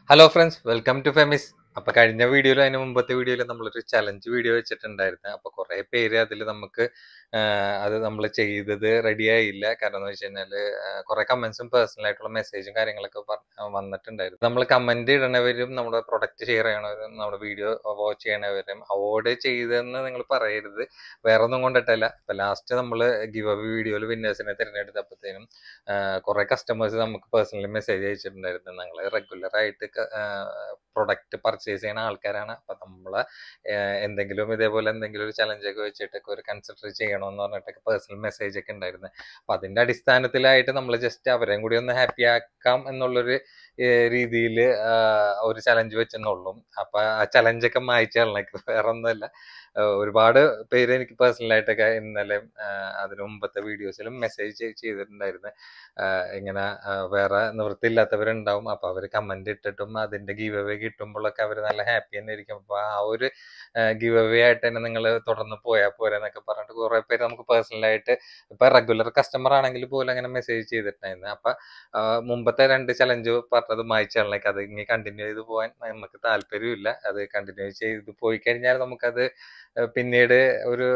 Hello friends, welcome to Femi's. അപ്പൊ കഴിഞ്ഞ വീഡിയോയിൽ അതിന് മുമ്പത്തെ വീഡിയോയിൽ നമ്മളൊരു ചലഞ്ച് വീഡിയോ വെച്ചിട്ടുണ്ടായിരുന്നു. അപ്പൊ കുറെ പേര് അതിൽ നമുക്ക് അത് നമ്മൾ ചെയ്തത് റെഡി ആയില്ല. കാരണം എന്ന് വെച്ച് കഴിഞ്ഞാല് കുറെ കമന്റ്സും പേഴ്സണൽ ആയിട്ടുള്ള മെസ്സേജും കാര്യങ്ങളൊക്കെ വന്നിട്ടുണ്ടായിരുന്നു. നമ്മൾ കമന്റ് ഇടണവരും നമ്മുടെ പ്രൊഡക്റ്റ് ഷെയർ ചെയ്യണവരും നമ്മുടെ വീഡിയോ വാച്ച് ചെയ്യണവരും അവോയ്ഡ് ചെയ്തെന്ന് നിങ്ങൾ പറയരുത്. വേറെ ഒന്നും കൊണ്ടിട്ടല്ല. ഇപ്പൊ ലാസ്റ്റ് നമ്മൾ ഗിവ് അവേ വീഡിയോയിൽ വിന്നേഴ്സിനെ തിരഞ്ഞെടുത്തപ്പോഴത്തേനും കുറെ കസ്റ്റമേഴ്സ് നമുക്ക് പേഴ്സണലി മെസ്സേജ് അയച്ചിട്ടുണ്ടായിരുന്നു. ഞങ്ങൾ റെഗുലർ ആയിട്ട് പ്രൊഡക്റ്റ് പർച്ചേസ് ചെയ്യുന്ന ആൾക്കാരാണ്. അപ്പൊ നമ്മളെ എന്തെങ്കിലും ഇതേപോലെ എന്തെങ്കിലും ഒരു ചലഞ്ച് ഒക്കെ വെച്ചിട്ടൊക്കെ ഒരു കൺസിഡർ ചെയ്യണമെന്ന് പറഞ്ഞിട്ടൊക്കെ പേഴ്സണൽ മെസ്സേജ് ഒക്കെ ഉണ്ടായിരുന്നു. അപ്പൊ അതിന്റെ അടിസ്ഥാനത്തിലായിട്ട് നമ്മൾ ജസ്റ്റ് അവരെയും കൂടി ഒന്ന് ഹാപ്പി ആക്കാം എന്നുള്ളൊരു രീതിയിൽ ഒരു ചലഞ്ച് വെച്ചെന്നുള്ളൂ. അപ്പൊ ആ ചലഞ്ചൊക്കെ മായിച്ചു കളഞ്ഞേക്ക്, വേറെ ഒന്നുമല്ല. ഒരുപാട് പേര് എനിക്ക് പേഴ്സണലായിട്ടൊക്കെ ഇന്നലെ അതിന് മുമ്പത്തെ വീഡിയോസിലും മെസ്സേജ് ചെയ്തിട്ടുണ്ടായിരുന്നു. ഇങ്ങനെ വേറെ നിവൃത്തിയില്ലാത്തവരുണ്ടാവും. അപ്പൊ അവര് കമന്റ് ഇട്ടിട്ടും അതിന്റെ ഗീവ് അവേ കിട്ടുമ്പോഴൊക്കെ അവര് നല്ല ഹാപ്പി തന്നെ ഇരിക്കും. അപ്പൊ ആ ഒരു ഗീവ് അവേ ആയിട്ട് തന്നെ നിങ്ങൾ തുടർന്ന് പോയാൽ പോരെ എന്നൊക്കെ പറഞ്ഞിട്ട് കുറെ പേര് നമുക്ക് പേഴ്സണലായിട്ട് ഇപ്പൊ റെഗുലർ കസ്റ്റമർ ആണെങ്കിൽ പോലും അങ്ങനെ മെസ്സേജ് ചെയ്തിട്ടുണ്ടായിരുന്നു. അപ്പൊ മുമ്പത്തെ 2 ചലഞ്ച് പറഞ്ഞത് മായിച്ചാലേക്ക് അത് ഇനി കണ്ടിന്യൂ ചെയ്ത് പോകാൻ നമുക്ക് താല്പര്യമില്ല. അത് കണ്ടിന്യൂ ചെയ്ത് പോയി കഴിഞ്ഞാൽ നമുക്കത് പിന്നീട് ഒരു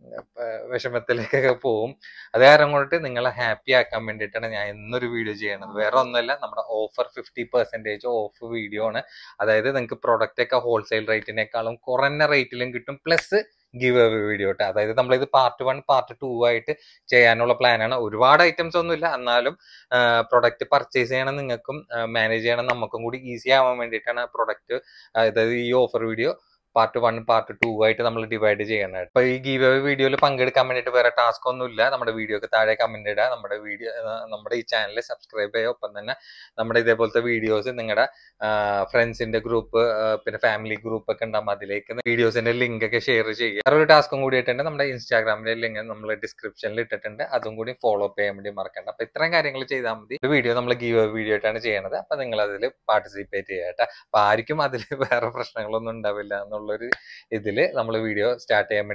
വിഷമത്തിലേക്കൊക്കെ പോവും. അത് കാരണം കൊണ്ടിട്ട് നിങ്ങളെ ഹാപ്പി ആക്കാൻ വേണ്ടിയിട്ടാണ് ഞാൻ ഇന്നൊരു വീഡിയോ ചെയ്യണത്. വേറെ ഒന്നുമല്ല, നമ്മുടെ ഓഫർ 50% ഓഫ് വീഡിയോ ആണ്. അതായത് നിങ്ങൾക്ക് പ്രൊഡക്റ്റ് ഒക്കെ ഹോൾസെയിൽ റേറ്റിനേക്കാളും കുറഞ്ഞ റേറ്റിലും കിട്ടും, പ്ലസ് ഗിവ് അവേ വീഡിയോ കേട്ടോ. അതായത് നമ്മളിത് പാർട്ട് 1 പാർട്ട് 2 ആയിട്ട് ചെയ്യാനുള്ള പ്ലാനാണ്. ഒരുപാട് ഐറ്റംസ് ഒന്നുമില്ല, എന്നാലും പ്രൊഡക്റ്റ് പർച്ചേസ് ചെയ്യണം നിങ്ങൾക്കും മാനേജ് ചെയ്യണം നമുക്കും കൂടി ഈസി ആവാൻ വേണ്ടിയിട്ടാണ് പ്രൊഡക്റ്റ്, അതായത് ഈ ഓഫർ വീഡിയോ പാർട്ട് 1 പാർട്ട് 2 ആയിട്ട് നമ്മൾ ഡിവൈഡ് ചെയ്യണം. അപ്പൊ ഈ ഗീവ് അവേ വീഡിയോയിൽ പങ്കെടുക്കാൻ വേണ്ടിയിട്ട് വേറെ ടാസ്ക് ഒന്നും ഇല്ല. നമ്മുടെ വീഡിയോക്ക് താഴെ കമന്റ് ഇടുക, നമ്മുടെ ഈ ചാനൽ സബ്സ്ക്രൈബ് ചെയ്യുക. ഒപ്പം തന്നെ നമ്മുടെ ഇതേപോലത്തെ വീഡിയോസ് നിങ്ങളുടെ ഫ്രണ്ട്സിന്റെ ഗ്രൂപ്പ് പിന്നെ ഫാമിലി ഗ്രൂപ്പ് ഒക്കെ ഉണ്ടാകും, അതിലേക്ക് വീഡിയോസിന്റെ ലിങ്ക് ഒക്കെ ഷെയർ ചെയ്യുക. വേറെ ഒരു ടാസ്കും കൂടി ഇട്ടിട്ടുണ്ട്. നമ്മുടെ ഇൻസ്റ്റാഗ്രാമിലെ ലിങ്ക് നമ്മൾ ഡിസ്ക്രിപ്ഷനിൽ ഇട്ടിട്ടുണ്ട്, അതും കൂടി ഫോളോ അപ്പ് ചെയ്യാൻ വേണ്ടി മറക്കണ്ട. അപ്പൊ ഇത്രയും കാര്യങ്ങൾ ചെയ്താൽ മതി. ഒരു വീഡിയോ നമ്മൾ ഗീവ് അവേ വീഡിയോ ആയിട്ടാണ് ചെയ്യണത്. അപ്പൊ നിങ്ങൾ അതിൽ പാർട്ടിസിപ്പേറ്റ് ചെയ്യാട്ടെ. അപ്പൊ ആർക്കും അതിൽ വേറെ പ്രശ്നങ്ങളൊന്നും ഉണ്ടാവില്ല എന്നുള്ളൊരു ഇതില് നമ്മൾ വീഡിയോ സ്റ്റാർട്ട് ചെയ്യാൻ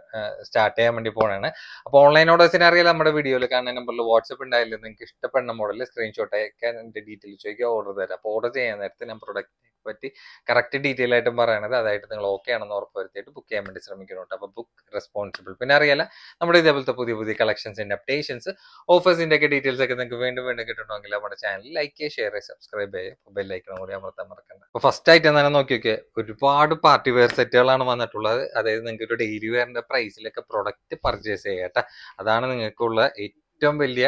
വേണ്ടി പോണാണ്. അപ്പൊ ഓൺലൈൻ ഓർഡേഴ്സിനെ അറിയാം, നമ്മുടെ വീഡിയോയിൽ കാണുന്ന നമ്പറിൽ വാട്സ്ആപ്പ് ഉണ്ടായില്ല, നിങ്ങൾക്ക് ഇഷ്ടപ്പെടുന്ന മോഡൽ സ്ക്രീൻഷോട്ട് അയക്കാൻ എന്റെ ഡീറ്റെയിൽ ചോദിക്കുക, ഓർഡർ തരാം. അപ്പൊ ഓർഡർ ചെയ്യാൻ നേരത്തെ ഞാൻ പ്രൊഡക്റ്റിനെ പറ്റി കറക്റ്റ് ഡീറ്റെയിൽ ആയിട്ടും പറയണത്, അതായിട്ട് നിങ്ങൾ ഓക്കെ ആണെന്ന് ഉറപ്പ് വരുത്തിയിട്ട് ബുക്ക് ചെയ്യാൻ വേണ്ടി ശ്രമിക്കണം. അപ്പൊ ബുക്ക് റെസ്പോൺസിബിൾ. പിന്നെ അറിയാല, നമ്മുടെ ഇതേപോലത്തെ പുതിയ പുതിയ കളക്ഷൻസിന്റെ അപ്ഡേഷൻസ് ഓഫേഴ്സിന്റെ ഒക്കെ ഡീറ്റെയിൽസ് ഒക്കെ നിങ്ങൾക്ക് വീണ്ടും വീണ്ടും കിട്ടണമെങ്കിൽ നമ്മുടെ ചാനൽ ലൈക്ക് ചെയ്യുക, ഷെയർ ചെയ്യുക, സബ്സ്ക്രൈബ് ചെയ്യുക, ബെല്ലൈക്കണം കൂടി അമർത്താൻ മറക്കണ്ട. അപ്പൊ ഫസ്റ്റ് ആയിട്ട് തന്നെ നോക്കി നോക്കിയേ, ഒരുപാട് പാർട്ടി വെയർ സെറ്റുകളാണ് വന്നിട്ടുള്ളത്. അതായത് നിങ്ങൾക്ക് ഒരു ഡെയിലി വെയറിന്റെ പ്രൈസിലൊക്കെ പ്രൊഡക്റ്റ് പർച്ചേസ് ചെയ്യട്ടെ. അതാണ് നിങ്ങൾക്കുള്ള ഏറ്റവും വലിയ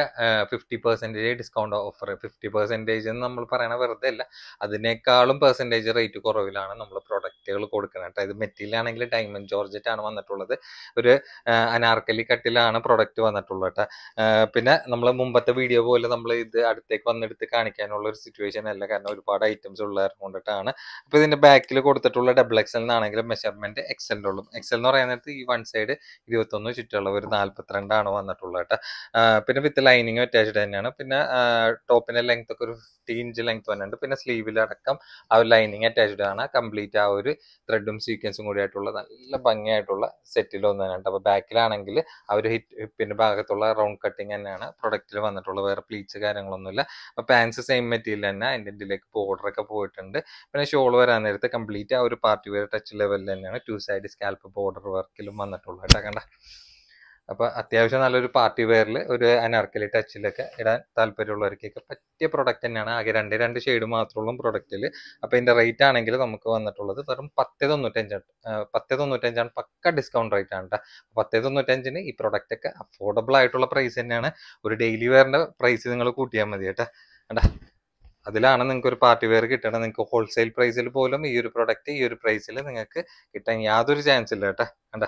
50% ഡിസ്കൗണ്ട് ഓഫർ. 50% എന്ന് നമ്മൾ പറയണ വെറുതെ അല്ല, അതിനേക്കാളും പെർസെൻറ്റേജ് റേറ്റ് കുറവിലാണ് നമ്മൾ പ്രൊഡക്റ്റുകൾ കൊടുക്കുന്നത് കേട്ടോ. ഇത് മെറ്റീരിയൽ ആണെങ്കിൽ ഡയമണ്ട് ജോർജറ്റ് ആണ് വന്നിട്ടുള്ളത്. ഒരു അനാർക്കലി കട്ടിലാണ് പ്രൊഡക്റ്റ് വന്നിട്ടുള്ളത് കേട്ടോ. പിന്നെ നമ്മൾ മുമ്പത്തെ വീഡിയോ പോലെ നമ്മൾ ഇത് അടുത്തേക്ക് വന്നെടുത്ത് കാണിക്കാനുള്ള ഒരു സിറ്റുവേഷൻ അല്ല, കാരണം ഒരുപാട് ഐറ്റംസ് ഉള്ളത് കൊണ്ടിട്ടാണ്. അപ്പൊ ഇതിന്റെ ബാക്കിൽ കൊടുത്തിട്ടുള്ള XXL എന്നാണെങ്കിലും മെഷർമെന്റ് എക്സൽ ഉള്ളൂ. എക്സൽ എന്ന് പറയുന്നത് ഈ വൺ സൈഡ് 21, ചുറ്റുള്ള ഒരു 42 ആണ് വന്നിട്ടുള്ളത് കേട്ടോ. പിന്നെ വിത്ത് ലൈനിങ് അറ്റാച്ച്ഡ് തന്നെയാണ്. പിന്നെ ടോപ്പിന്റെ ലെങ്ത് ഒക്കെ ഒരു 15 ഇഞ്ച് ലെങ്ത് വന്നിട്ടുണ്ട്. പിന്നെ സ്ലീവിലടക്കം ആ ഒരു ലൈനിങ് അറ്റാച്ച്ഡ് ആണ്. കംപ്ലീറ്റ് ആ ഒരു ത്രെഡും സീക്വൻസും കൂടി ആയിട്ടുള്ള നല്ല ഭംഗിയായിട്ടുള്ള സെറ്റിൽ ഒന്നാണ്. അപ്പൊ ബാക്കിലാണെങ്കിൽ ആ ഒരു ഹിപ്പിന്റെ ഭാഗത്തുള്ള റൗണ്ട് കട്ടിങ് തന്നെയാണ് പ്രൊഡക്റ്റിൽ വന്നിട്ടുള്ളത്. വേറെ പ്ലീറ്റ്സ് കാര്യങ്ങളൊന്നുമില്ല. അപ്പൊ പാൻസ് സെയിം മെറ്റീരിയൽ തന്നെ, അതിന്റെ ഇതിലേക്ക് ബോർഡർ ഒക്കെ പോയിട്ടുണ്ട്. പിന്നെ ഷോൾ വരാൻ നേരത്ത് കംപ്ലീറ്റ് ആ ഒരു പാർട്ടി വെയർ ടച്ച് ലെവലിൽ തന്നെയാണ് 2 സൈഡ് സ്കാൽപ്പ് ബോർഡർ വർക്കിലും വന്നിട്ടുള്ളത് കേട്ടോ. കണ്ട, അപ്പൊ അത്യാവശ്യം നല്ലൊരു പാർട്ടി വെയറിൽ ഒരു അനാർക്കലി ടച്ചിലൊക്കെ ഇടാൻ താല്പര്യമുള്ളവർക്കൊക്കെ പറ്റിയ പ്രൊഡക്റ്റ് തന്നെയാണ്. ആകെ രണ്ട് ഷെയ്ഡ് മാത്രമുള്ള പ്രൊഡക്റ്റിൽ. അപ്പൊ ഇതിന്റെ റേറ്റ് ആണെങ്കിൽ നമുക്ക് വന്നിട്ടുള്ളത് വെറും 10.95. 10.95 പക്ക ഡിസ്കൗണ്ട് റേറ്റ് ആണ് കേട്ടോ. 10.95 ഈ പ്രൊഡക്റ്റ് ഒക്കെ അഫോർഡബിൾ ആയിട്ടുള്ള പ്രൈസ് തന്നെയാണ്. ഒരു ഡെയിലി വെയറിന്റെ പ്രൈസ് നിങ്ങൾ കൂട്ടിയാൽ മതി കേട്ടോ. കണ്ടാ, അതിലാണ് നിങ്ങൾക്ക് ഒരു പാർട്ടി വെയർ കിട്ടണം. നിങ്ങൾക്ക് ഹോൾസെയിൽ പ്രൈസിൽ പോലും ഈ ഒരു പ്രൊഡക്റ്റ് ഈ ഒരു പ്രൈസിൽ നിങ്ങൾക്ക് കിട്ടാൻ യാതൊരു ചാൻസ് ഇല്ല കേട്ടോ. കണ്ടാ,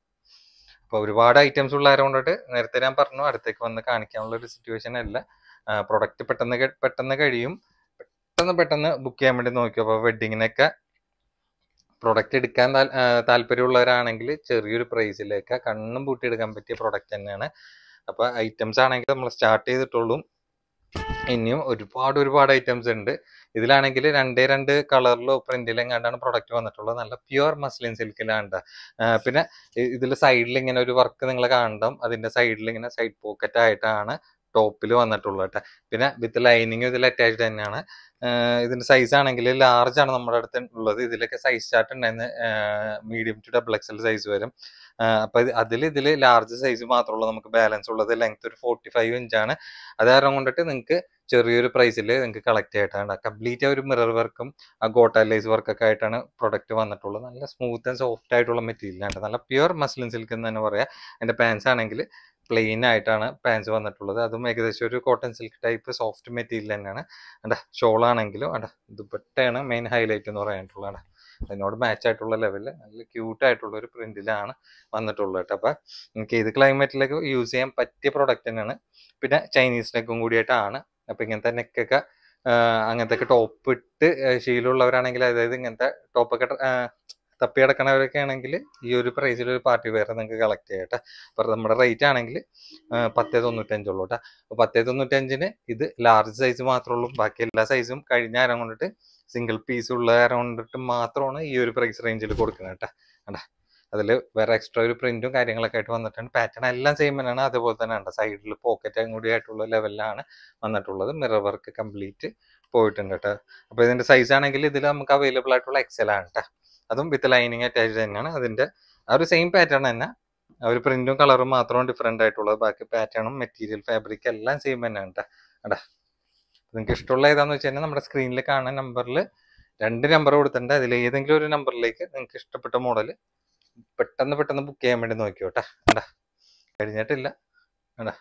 അപ്പൊ ഒരുപാട് ഐറ്റംസ് ഉള്ളത് കൊണ്ടിട്ട് നേരത്തെ ഞാൻ പറഞ്ഞു അടുത്തേക്ക് വന്ന് കാണിക്കാനുള്ള ഒരു സിറ്റുവേഷൻ അല്ല. പ്രൊഡക്റ്റ് പെട്ടെന്ന് കഴിയും. പെട്ടെന്ന് ബുക്ക് ചെയ്യാൻ വേണ്ടി നോക്കിയോ. അപ്പൊ വെഡിങ്ങിനൊക്കെ പ്രൊഡക്റ്റ് എടുക്കാൻ താല്പര്യമുള്ളവരാണെങ്കിൽ ചെറിയൊരു പ്രൈസിലേക്ക് കണ്ണും പൂട്ടി എടുക്കാൻ പറ്റിയ പ്രൊഡക്റ്റ് തന്നെയാണ്. അപ്പൊ ഐറ്റംസ് ആണെങ്കിൽ നമ്മൾ സ്റ്റാർട്ട് ചെയ്തിട്ടുള്ളൂ. ഇനിയും ഒരുപാട് ഐറ്റംസ് ഉണ്ട്. ഇതിലാണെങ്കിൽ 2 കളറിലോ പ്രിന്റിലും എങ്ങാണ്ടാണ് പ്രൊഡക്റ്റ് വന്നിട്ടുള്ളത്. നല്ല പ്യുവർ മസ്ലിൻ സിൽക്കിലാണ്. പിന്നെ ഇതിൽ സൈഡിൽ ഇങ്ങനെ ഒരു വർക്ക് നിങ്ങൾ കാണണം. അതിന്റെ സൈഡിൽ ഇങ്ങനെ സൈഡ് പോക്കറ്റ് ആയിട്ടാണ് ടോപ്പിൽ വന്നിട്ടുള്ളത് കേട്ടോ. പിന്നെ വിത്ത് ലൈനിങ് ഇതിൽ അറ്റാച്ച്ഡ് തന്നെയാണ്. ഇതിന്റെ സൈസ് ആണെങ്കിൽ ലാർജ് ആണ് നമ്മുടെ അടുത്ത് ഉള്ളത്. ഇതിലൊക്കെ സൈസ് ചാർട്ട് ഉണ്ടായിരുന്നു, മീഡിയം ടു XXL സൈസ് വരും. അപ്പൊ ഇതില് ലാർജ് സൈസ് മാത്രമുള്ള നമുക്ക് ബാലൻസ് ഉള്ളത്. ലെങ്ത് ഒരു 45 ഇഞ്ചാണ്. അത് കാരണം കൊണ്ടിട്ട് നിങ്ങൾക്ക് ചെറിയൊരു പ്രൈസിൽ നിങ്ങൾക്ക് കളക്ട് ആയിട്ടാണ്. കംപ്ലീറ്റ് ഒരു മിറർ വർക്കും ആ ഗോട്ടാ ലേസ് വർക്കൊക്കെ ആയിട്ടാണ് പ്രൊഡക്റ്റ് വന്നിട്ടുള്ളത്. നല്ല സ്മൂത്ത് ആൻഡ് സോഫ്റ്റ് ആയിട്ടുള്ള മെറ്റീരിയലാണ്, നല്ല പ്യുവർ മസ്ലിൻ സിൽക്ക് എന്ന് തന്നെ പറയാം. അതിന്റെ പാൻസ് ആണെങ്കിൽ പ്ലെയിൻ ആയിട്ടാണ് പാൻസ് വന്നിട്ടുള്ളത്. അതും ഏകദേശം ഒരു cotton silk type soft material തന്നെയാണ്. ഷോൾ ആണെങ്കിലും ദുപ്പട്ടയാണ് മെയിൻ ഹൈലൈറ്റ് എന്ന് പറയാനായിട്ടുള്ളത്. അതിനോട് മാച്ച് ആയിട്ടുള്ള ലെവലിൽ നല്ല ക്യൂട്ട് ആയിട്ടുള്ള ഒരു പ്രിന്റിലാണ് വന്നിട്ടുള്ളത് കേട്ടോ. അപ്പൊ നിങ്ങൾക്ക് ഏത് ക്ലൈമറ്റിലേക്ക് യൂസ് ചെയ്യാൻ പറ്റിയ പ്രൊഡക്റ്റ് തന്നെയാണ്. പിന്നെ ചൈനീസ് നെക്കും കൂടിയിട്ടാണ്. അപ്പൊ ഇങ്ങനത്തെ നെക്കൊക്കെ അങ്ങനത്തെ ഒക്കെ ടോപ്പ് ഇട്ട് ശീലമുള്ളവരാണെങ്കിൽ, അതായത് ഇങ്ങനത്തെ ടോപ്പൊക്കെ തപ്പി കിടക്കണവരൊക്കെ ആണെങ്കിൽ ഈ ഒരു പ്രൈസിൽ ഒരു പാർട്ടി വെയർ നിങ്ങൾക്ക് കളക്ട് ചെയ്യാം കേട്ടോ. അപ്പൊ നമ്മുടെ റേറ്റ് ആണെങ്കിൽ 10.95 ഉള്ളൂ കേട്ടോ. അപ്പൊ 10.95 ഇത് ലാർജ് സൈസ് മാത്രമേ ഉള്ളൂ. ബാക്കി എല്ലാ സൈസും കഴിഞ്ഞ ആരം കൊണ്ടിട്ട് സിംഗിൾ പീസ് ഉള്ള ആരം കൊണ്ടിട്ട് മാത്രമാണ് ഈ ഒരു പ്രൈസ് റേഞ്ചിൽ കൊടുക്കുന്നത് കേട്ടോ. കണ്ടാ, അതിൽ വേറെ എക്സ്ട്രാ ഒരു പ്രിന്റും കാര്യങ്ങളൊക്കെ ആയിട്ട് വന്നിട്ടുണ്ട്. പാറ്റേൺ എല്ലാം സെയിം തന്നെയാണ്. അതുപോലെ തന്നെ ഉണ്ട് സൈഡിൽ പോക്കറ്റും കൂടി ആയിട്ടുള്ള ലെവലിലാണ് വന്നിട്ടുള്ളത്. മിറർ വർക്ക് കംപ്ലീറ്റ് പോയിട്ടുണ്ട് കേട്ടോ. അപ്പൊ ഇതിന്റെ സൈസ് ആണെങ്കിൽ ഇതിൽ നമുക്ക് അവൈലബിൾ ആയിട്ടുള്ള XL ആണ് കേട്ടോ. അതും വിത്ത് ലൈനിങ് അറ്റാച്ച്ഡ് തന്നെയാണ്. അതിന്റെ ആ ഒരു സെയിം പാറ്റേൺ തന്നെ, ആ ഒരു പ്രിന്റും കളറും മാത്രമാണ് ഡിഫറെന്റ് ആയിട്ടുള്ളത്. ബാക്കി പാറ്റേണും മെറ്റീരിയൽ ഫാബ്രിക് എല്ലാം സെയിം തന്നെയാണ് കേട്ടോ. അടാ, നിങ്ങൾക്ക് ഇഷ്ടമുള്ള ഏതാന്ന് വെച്ച് കഴിഞ്ഞാൽ നമ്മുടെ സ്ക്രീനിൽ കാണുന്ന നമ്പറിൽ 2 നമ്പർ കൊടുത്തിട്ടുണ്ട്. അതിൽ ഏതെങ്കിലും ഒരു നമ്പറിലേക്ക് നിങ്ങൾക്ക് ഇഷ്ടപ്പെട്ട മോഡൽ പെട്ടെന്ന് ബുക്ക് ചെയ്യാൻ വേണ്ടി നോക്കിയോട്ടെ. അടാ, കഴിഞ്ഞിട്ടില്ല. അടാ,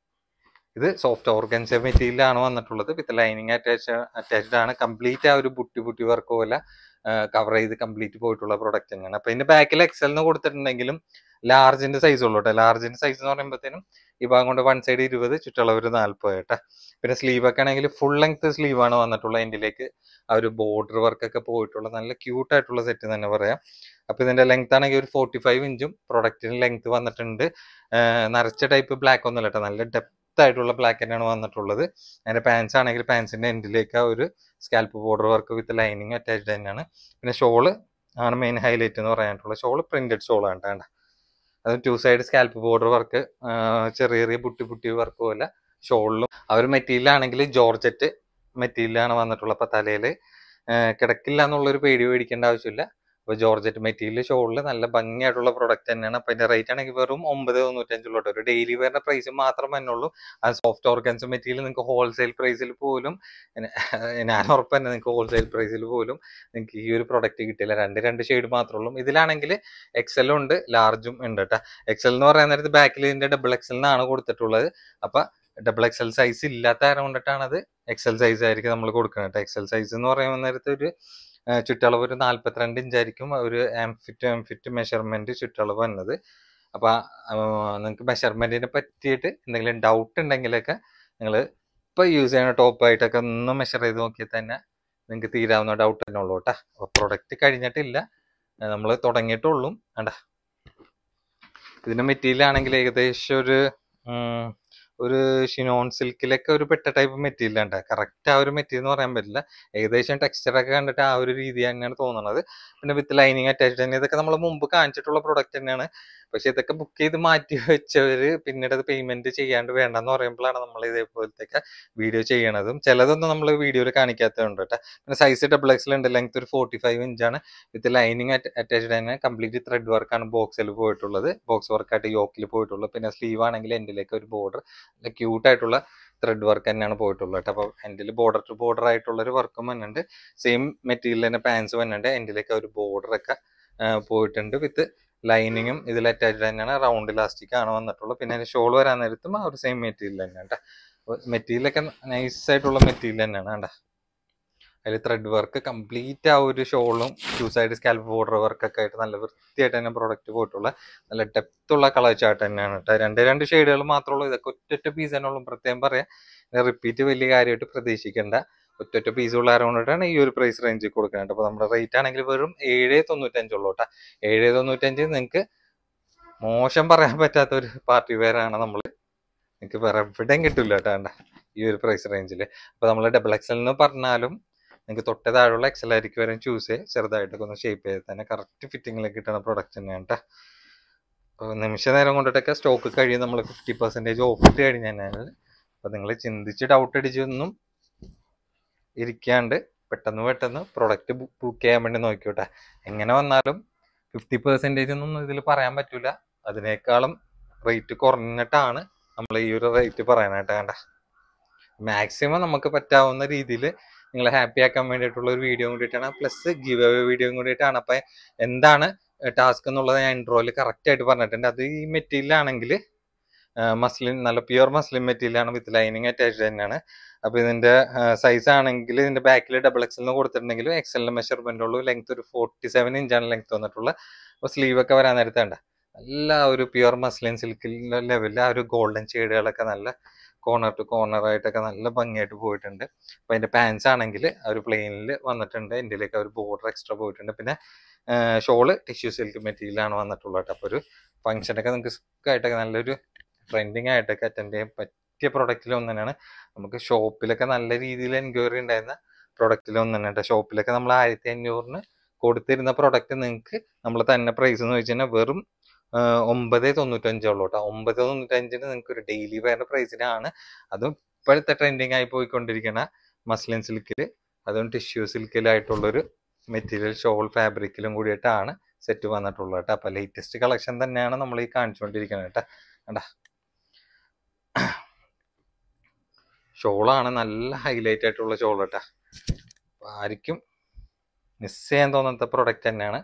ഇത് സോഫ്റ്റ് ഓർഗൻസ മെറ്റീരിയലാണ് വന്നിട്ടുള്ളത്. വിത്ത് ലൈനിങ് അറ്റാച്ച്ഡ് ആണ്. കംപ്ലീറ്റ് ആ ഒരു ബുട്ടി വർക്ക് പോലെ കവർ ചെയ്ത് കംപ്ലീറ്റ് പോയിട്ടുള്ള പ്രൊഡക്റ്റ് തന്നെയാണ്. അപ്പൊ ഇതിന്റെ ബാക്കിൽ XL എന്ന് കൊടുത്തിട്ടുണ്ടെങ്കിലും ലാർജിന്റെ സൈസ് ഉള്ളൂ കേട്ടോ. ലാർജിന്റെ സൈസ് എന്ന് പറയുമ്പോഴത്തേനും ഈ ഭാഗം കൊണ്ട് വൺ സൈഡ് 20, ചുറ്റളവ് ഒരു 40 കേട്ടോ. പിന്നെ സ്ലീവ് ഒക്കെ ആണെങ്കിൽ ഫുൾ ലെങ്ത് സ്ലീവ് ആണ് വന്നിട്ടുള്ളത്. എൻഡിലേക്ക് ആ ഒരു ബോർഡർ വർക്ക് ഒക്കെ പോയിട്ടുള്ള നല്ല ക്യൂട്ട് ആയിട്ടുള്ള സെറ്റ് തന്നെ പറയാം. അപ്പൊ ഇതിന്റെ ലെങ്ത് ആണെങ്കിൽ ഒരു 45 ഇഞ്ചും പ്രൊഡക്റ്റിന് ലെങ്ത് വന്നിട്ടുണ്ട്. നരച്ച ടൈപ്പ് ബ്ലാക്ക് ഒന്നുമല്ല കേട്ടോ, നല്ല ഡെപ്ത് ആയിട്ടുള്ള ബ്ലാക്ക് തന്നെയാണ് വന്നിട്ടുള്ളത്. അതിന്റെ പാൻസ് ആണെങ്കിൽ പാൻസിന്റെ എൻഡിലേക്ക് ആ ഒരു scallop border work with lining attached തന്നെയാണ്. പിന്നെ ഷോള് ആണ് മെയിൻ ഹൈലൈറ്റ് എന്ന് പറയാനായിട്ടുള്ളത്. ഷോള് പ്രിന്റഡ് ഷോളാണ് കേട്ടോ. അത് 2 സൈഡ് സ്കാൽപ്പ് ബോർഡർ വർക്ക്, ചെറിയ ബുട്ടി വർക്ക് പോലെ ഷോളിലും. ആ ഒരു മെറ്റീരിയൽ ആണെങ്കിൽ ജോർജറ്റ് മെറ്റീരിയലാണ് വന്നിട്ടുള്ളത്. അപ്പൊ തലയിൽ കിടക്കില്ല എന്നുള്ളൊരു പേടി മേടിക്കേണ്ട ആവശ്യമില്ല. അപ്പൊ ജോർജറ്റ് മെറ്റീരിയൽ ഷോളിൽ നല്ല ഭംഗിയായിട്ടുള്ള പ്രൊഡക്റ്റ് തന്നെയാണ്. അപ്പൊ അതിന്റെ റേറ്റ് ആണെങ്കിൽ വെറും 9.95 ഉള്ളൂ. ഒരു ഡെയിലി വെയറിന്റെ പ്രൈസ് മാത്രം തന്നെ ഉള്ളൂ. ആ സോഫ്റ്റ് ഓർഗൻസ് മെറ്റീരിയൽ നിങ്ങൾക്ക് ഹോൾസെയിൽ പ്രൈസിൽ പോലും, ഞാൻ ഉറപ്പ് തന്നെ നിങ്ങൾക്ക് ഹോൾസെയിൽ പ്രൈസിൽ പോലും നിങ്ങൾക്ക് ഈ ഒരു പ്രൊഡക്റ്റ് കിട്ടില്ല. രണ്ട് ഷെയ്ഡ് മാത്രമേ ഉള്ളൂ. ഇതിലാണെങ്കിൽ XL ഉണ്ട്, ലാർജും ഉണ്ട് കേട്ടോ. XL എന്ന് പറയുന്ന നേരത്ത് ബാക്കിൽ ഇതിന്റെ XXL എന്നാണ് കൊടുത്തിട്ടുള്ളത്. അപ്പൊ XXL സൈസ് ഇല്ലാത്ത കാരണം കൊണ്ടിട്ടാണ് അത് XL സൈസ് ആയിരിക്കും നമ്മൾ കൊടുക്കുന്നത്. XL സൈസ് എന്ന് പറയുന്ന നേരത്ത് ഒരു ചുറ്റളവ് ഒരു 42 ഇഞ്ചായിരിക്കും ഒരു എംഫിറ്റ് മെഷർമെന്റ് ചുറ്റളവ് വന്നത്. അപ്പൊ നിങ്ങൾക്ക് മെഷർമെന്റിനെ പറ്റിയിട്ട് എന്തെങ്കിലും ഡൗട്ട് ഉണ്ടെങ്കിലൊക്കെ നിങ്ങൾ ഇപ്പൊ യൂസ് ചെയ്യുന്ന ടോപ്പായിട്ടൊക്കെ ഒന്ന് മെഷർ ചെയ്ത് നോക്കിയാൽ തന്നെ നിങ്ങൾക്ക് തീരാവുന്ന ഡൗട്ട് തന്നെ ഉള്ളൂ കേട്ടോ. അപ്പൊ പ്രൊഡക്റ്റ് കഴിഞ്ഞിട്ടില്ല, നമ്മൾ തുടങ്ങിയിട്ടുള്ളൂ. കണ്ടാ, ഇതിന്റെ മെറ്റീരിയൽ ആണെങ്കിൽ ഏകദേശം ഒരു ഷിനോൺ സിൽക്കിലൊക്കെ ഒരു പെട്ട ടൈപ്പ് മെറ്റീരിയൽ ഉണ്ട്. കറക്റ്റ് ആ ഒരു മെറ്റീരിയൽ എന്ന് പറയാൻ പറ്റില്ല. ഏകദേശം ടെക്സ്ചർ ഒക്കെ കണ്ടിട്ട് ആ ഒരു രീതി തന്നെയാണ് തോന്നുന്നത്. പിന്നെ വിത്ത് ലൈനിങ് അറ്റാച്ച്ഡ് തന്നെ. ഇതൊക്കെ നമ്മൾ മുമ്പ് കാണിച്ചിട്ടുള്ള പ്രൊഡക്റ്റ് തന്നെയാണ്. പക്ഷെ ഇതൊക്കെ ബുക്ക് ചെയ്ത് മാറ്റി വെച്ചവര് പിന്നീട് അത് പേയ്മെന്റ് ചെയ്യാണ്ട് വേണ്ടെന്ന് പറയുമ്പോഴാണ് നമ്മൾ ഇതേപോലത്തെ വീഡിയോ ചെയ്യണതും. ചിലതൊന്നും നമ്മൾ വീഡിയോയിൽ കാണിക്കാത്തതുണ്ട് കേട്ടോ. പിന്നെ സൈസ് XXL ഉണ്ട്. ലെങ്ത് ഒരു 45 ഇഞ്ചാണ്. വിത്ത് ലൈനിങ് അറ്റാച്ച്ഡ് തന്നെ. കംപ്ലീറ്റ് ത്രെഡ് വർക്കാണ് ബോക്സിൽ പോയിട്ടുള്ളത്. ബോക്സ് വർക്കായിട്ട് യോക്കിൽ പോയിട്ടുള്ളത്. പിന്നെ സ്ലീവ് ആണെങ്കിൽ എൻഡിലേക്ക് ഒരു ബോർഡർ, നല്ല ക്യൂട്ട് ആയിട്ടുള്ള ത്രെഡ് വർക്ക് തന്നെയാണ് പോയിട്ടുള്ളത് കേട്ടോ. അപ്പൊ എൻഡിൽ ബോർഡർ ടു ബോർഡർ ആയിട്ടുള്ള ഒരു വർക്കും വന്നിട്ടുണ്ട്. സെയിം മെറ്റീരിയൽ തന്നെ പാൻസ് വന്നിട്ടുണ്ട്. എൻഡിലേക്ക് ഒരു ബോർഡർ ഒക്കെ പോയിട്ടുണ്ട്. വിത്ത് ലൈനിങ്ങും ഇതിൽ അറ്റാച്ച്ഡ് തന്നെയാണ്. റൗണ്ട് ഇലാസ്റ്റിക് ആണ് വന്നിട്ടുള്ളത്. പിന്നെ ഷോൾ വരാൻ നേരത്തും ആ ഒരു സെയിം മെറ്റീരിയൽ തന്നെയാണ് കേട്ടോ. മെറ്റീരിയലൊക്കെ നൈസ് ആയിട്ടുള്ള മെറ്റീരിയൽ തന്നെയാണ് കേട്ടോ. അതിൽ ത്രെഡ് വർക്ക് കംപ്ലീറ്റ് ആ ഒരു ഷോളും 2 സൈഡ് സ്കാൽപ്പ് ബോർഡർ വർക്കൊക്കെ ആയിട്ട് നല്ല വൃത്തിയായിട്ട് തന്നെ പ്രൊഡക്റ്റ് പോയിട്ടുള്ള നല്ല ഡെപ്ത് ഉള്ള കളർ ചാർട്ട് തന്നെയാണ് കേട്ടോ. രണ്ട് ഷെയ്ഡുകൾ മാത്രമേ ഉള്ളൂ. ഇതൊക്കെ ഒറ്റ പീസ് തന്നെ ഉള്ളൂ. പ്രത്യേകം പറയാം, റിപ്പീറ്റ് വലിയ കാര്യമായിട്ട് പ്രതീക്ഷിക്കേണ്ട. ഒറ്റ പീസ് ഉള്ള ആരോണ്ടാണ് ഈ ഒരു പ്രൈസ് റേഞ്ചിൽ കൊടുക്കുന്നത്. അപ്പൊ നമ്മുടെ റേറ്റ് ആണെങ്കിൽ വെറും 7.95 ഉള്ളൂ കേട്ടോ. 7.95 നിങ്ങൾക്ക് മോശം പറയാൻ പറ്റാത്ത ഒരു പാർട്ടി വെയർ ആണ്. നിങ്ങൾക്ക് വേറെ എവിടെയും കിട്ടില്ല കേട്ടോ ഈ ഒരു പ്രൈസ് റേഞ്ചിൽ. അപ്പൊ നമ്മൾ XXL എന്ന് പറഞ്ഞാലും നിങ്ങൾക്ക് തൊട്ട താഴെയുള്ള XL ആയിരിക്കും വരെ ചൂസ് ചെയ്യുക. ചെറുതായിട്ടൊക്കെ ഒന്ന് ഷേപ്പ് ചെയ്ത് തന്നെ കറക്റ്റ് ഫിറ്റിങ്ങിലേക്ക് കിട്ടുന്ന പ്രൊഡക്റ്റ് തന്നെയാണ് കേട്ടോ. അപ്പോൾ നിമിഷ നേരം കൊണ്ടിട്ടൊക്കെ സ്റ്റോക്ക് കഴിയും. നമ്മൾ 50% ഓഫ് ഇട്ട് കഴിഞ്ഞാൽ അപ്പോൾ നിങ്ങൾ ചിന്തിച്ച് ഡൗട്ട് അടിച്ചൊന്നും ഇരിക്കാണ്ട് പെട്ടെന്ന് പ്രൊഡക്റ്റ് ബുക്ക് ചെയ്യാൻ വേണ്ടി നോക്കിയോട്ടെ. എങ്ങനെ വന്നാലും 50% ഒന്നും ഇതിൽ പറയാൻ പറ്റൂല. അതിനേക്കാളും റേറ്റ് കുറഞ്ഞിട്ടാണ് നമ്മൾ ഈ ഒരു റേറ്റ് പറയാനായിട്ട്. വേണ്ട മാക്സിമം നമുക്ക് പറ്റാവുന്ന രീതിയിൽ നിങ്ങളെ ഹാപ്പി ആക്കാൻ വേണ്ടിയിട്ടുള്ള ഒരു വീഡിയോ കൂടിയിട്ടാണ്, പ്ലസ് ഗിവ് അവേ വീഡിയോ കൂടിയിട്ടാണ്. അപ്പം എന്താണ് ടാസ്ക് എന്നുള്ളത് ഞാൻ ഇൻട്രോയിൽ കറക്റ്റ് ആയിട്ട് പറഞ്ഞിട്ടുണ്ട്. അത് ഈ മെറ്റീരിയൽ ആണെങ്കിൽ മസ്ലിൻ, നല്ല പ്യുവർ മസ്ലിൻ മെറ്റീരിയലാണ്, വിത്ത് ലൈനിങ് അറ്റാച്ച്ഡ് തന്നെയാണ്. അപ്പോൾ ഇതിന്റെ സൈസ് ആണെങ്കിൽ ഇതിന്റെ ബാക്കിൽ XXL കൊടുത്തിട്ടുണ്ടെങ്കിൽ XL മെഷർമെന്റ് ഉള്ളൂ. ലെങ്ത് ഒരു 47 ഇഞ്ചാണ് ലെങ്ത് വന്നിട്ടുള്ളത്. അപ്പോൾ സ്ലീവ് ഒക്കെ വരാൻ നേരത്തെ വേണ്ട നല്ല ഒരു പ്യുവർ മസ്ലിൻ സിൽക്കിന്റെ ലെവലിൽ ആ ഒരു ഗോൾഡൻ ഷെയ്ഡുകളൊക്കെ നല്ല കോർണർ ടു കോർണർ ആയിട്ടൊക്കെ നല്ല ഭംഗിയായിട്ട് പോയിട്ടുണ്ട്. അപ്പോൾ അതിന്റെ പാൻസ് ആണെങ്കിൽ ആ ഒരു പ്ലെയിനിൽ വന്നിട്ടുണ്ട്, ഇന്ത്യയിലേക്ക് ഒരു ബോർഡർ എക്സ്ട്രാ പോയിട്ടുണ്ട്. പിന്നെ ഷോള് ടിഷ്യൂ സിൽക്ക് മെറ്റീരിയലാണ് വന്നിട്ടുള്ളത്. അപ്പോൾ ഒരു ഫംഗ്ഷനൊക്കെ നിങ്ങൾക്ക് സുഖമായിട്ടൊക്കെ നല്ലൊരു ട്രെൻഡിങ് ആയിട്ടൊക്കെ അറ്റൻഡ് ചെയ്യാൻ പറ്റിയ പ്രൊഡക്റ്റിൽ ഒന്ന് തന്നെയാണ്. നമുക്ക് ഷോപ്പിലൊക്കെ നല്ല രീതിയിൽ എൻക്വയറി ഉണ്ടായിരുന്ന പ്രൊഡക്റ്റിൽ ഒന്ന് തന്നെ കേട്ടോ. ഷോപ്പിലൊക്കെ നമ്മൾ 1500 കൊടുത്തിരുന്ന പ്രൊഡക്റ്റ് നിങ്ങൾക്ക് നമ്മൾ തന്നെ പ്രൈസ് എന്ന് വെച്ച് കഴിഞ്ഞാൽ വെറും 995 ഉള്ളൂ കേട്ടോ. 995 നിങ്ങൾക്ക് ഒരു ഡെയിലി വെയർ പ്രൈസിനാണ്. അതും ഇപ്പോഴത്തെ ട്രെൻഡിങ് ആയി പോയിക്കൊണ്ടിരിക്കുന്ന മസ്ലിൻ സിൽക്കിൽ, അതും ടിഷ്യൂ സിൽക്കിലായിട്ടുള്ളൊരു മെറ്റീരിയൽ ഷോൾ ഫാബ്രിക്കിലും കൂടിയിട്ടാണ് സെറ്റ് വന്നിട്ടുള്ളത് കേട്ടോ. അപ്പോൾ ലേറ്റസ്റ്റ് കളക്ഷൻ തന്നെയാണ് നമ്മൾ ഈ കാണിച്ചുകൊണ്ടിരിക്കുന്നത് കേട്ടോ. കണ്ടാ ഷോളാണ് നല്ല ഹൈലൈറ്റ് ആയിട്ടുള്ള ഷോൾ കേട്ടോ. ആർക്കും മിസ് ചെയ്യാൻ തോന്നാത്ത പ്രൊഡക്റ്റ് തന്നെയാണ്.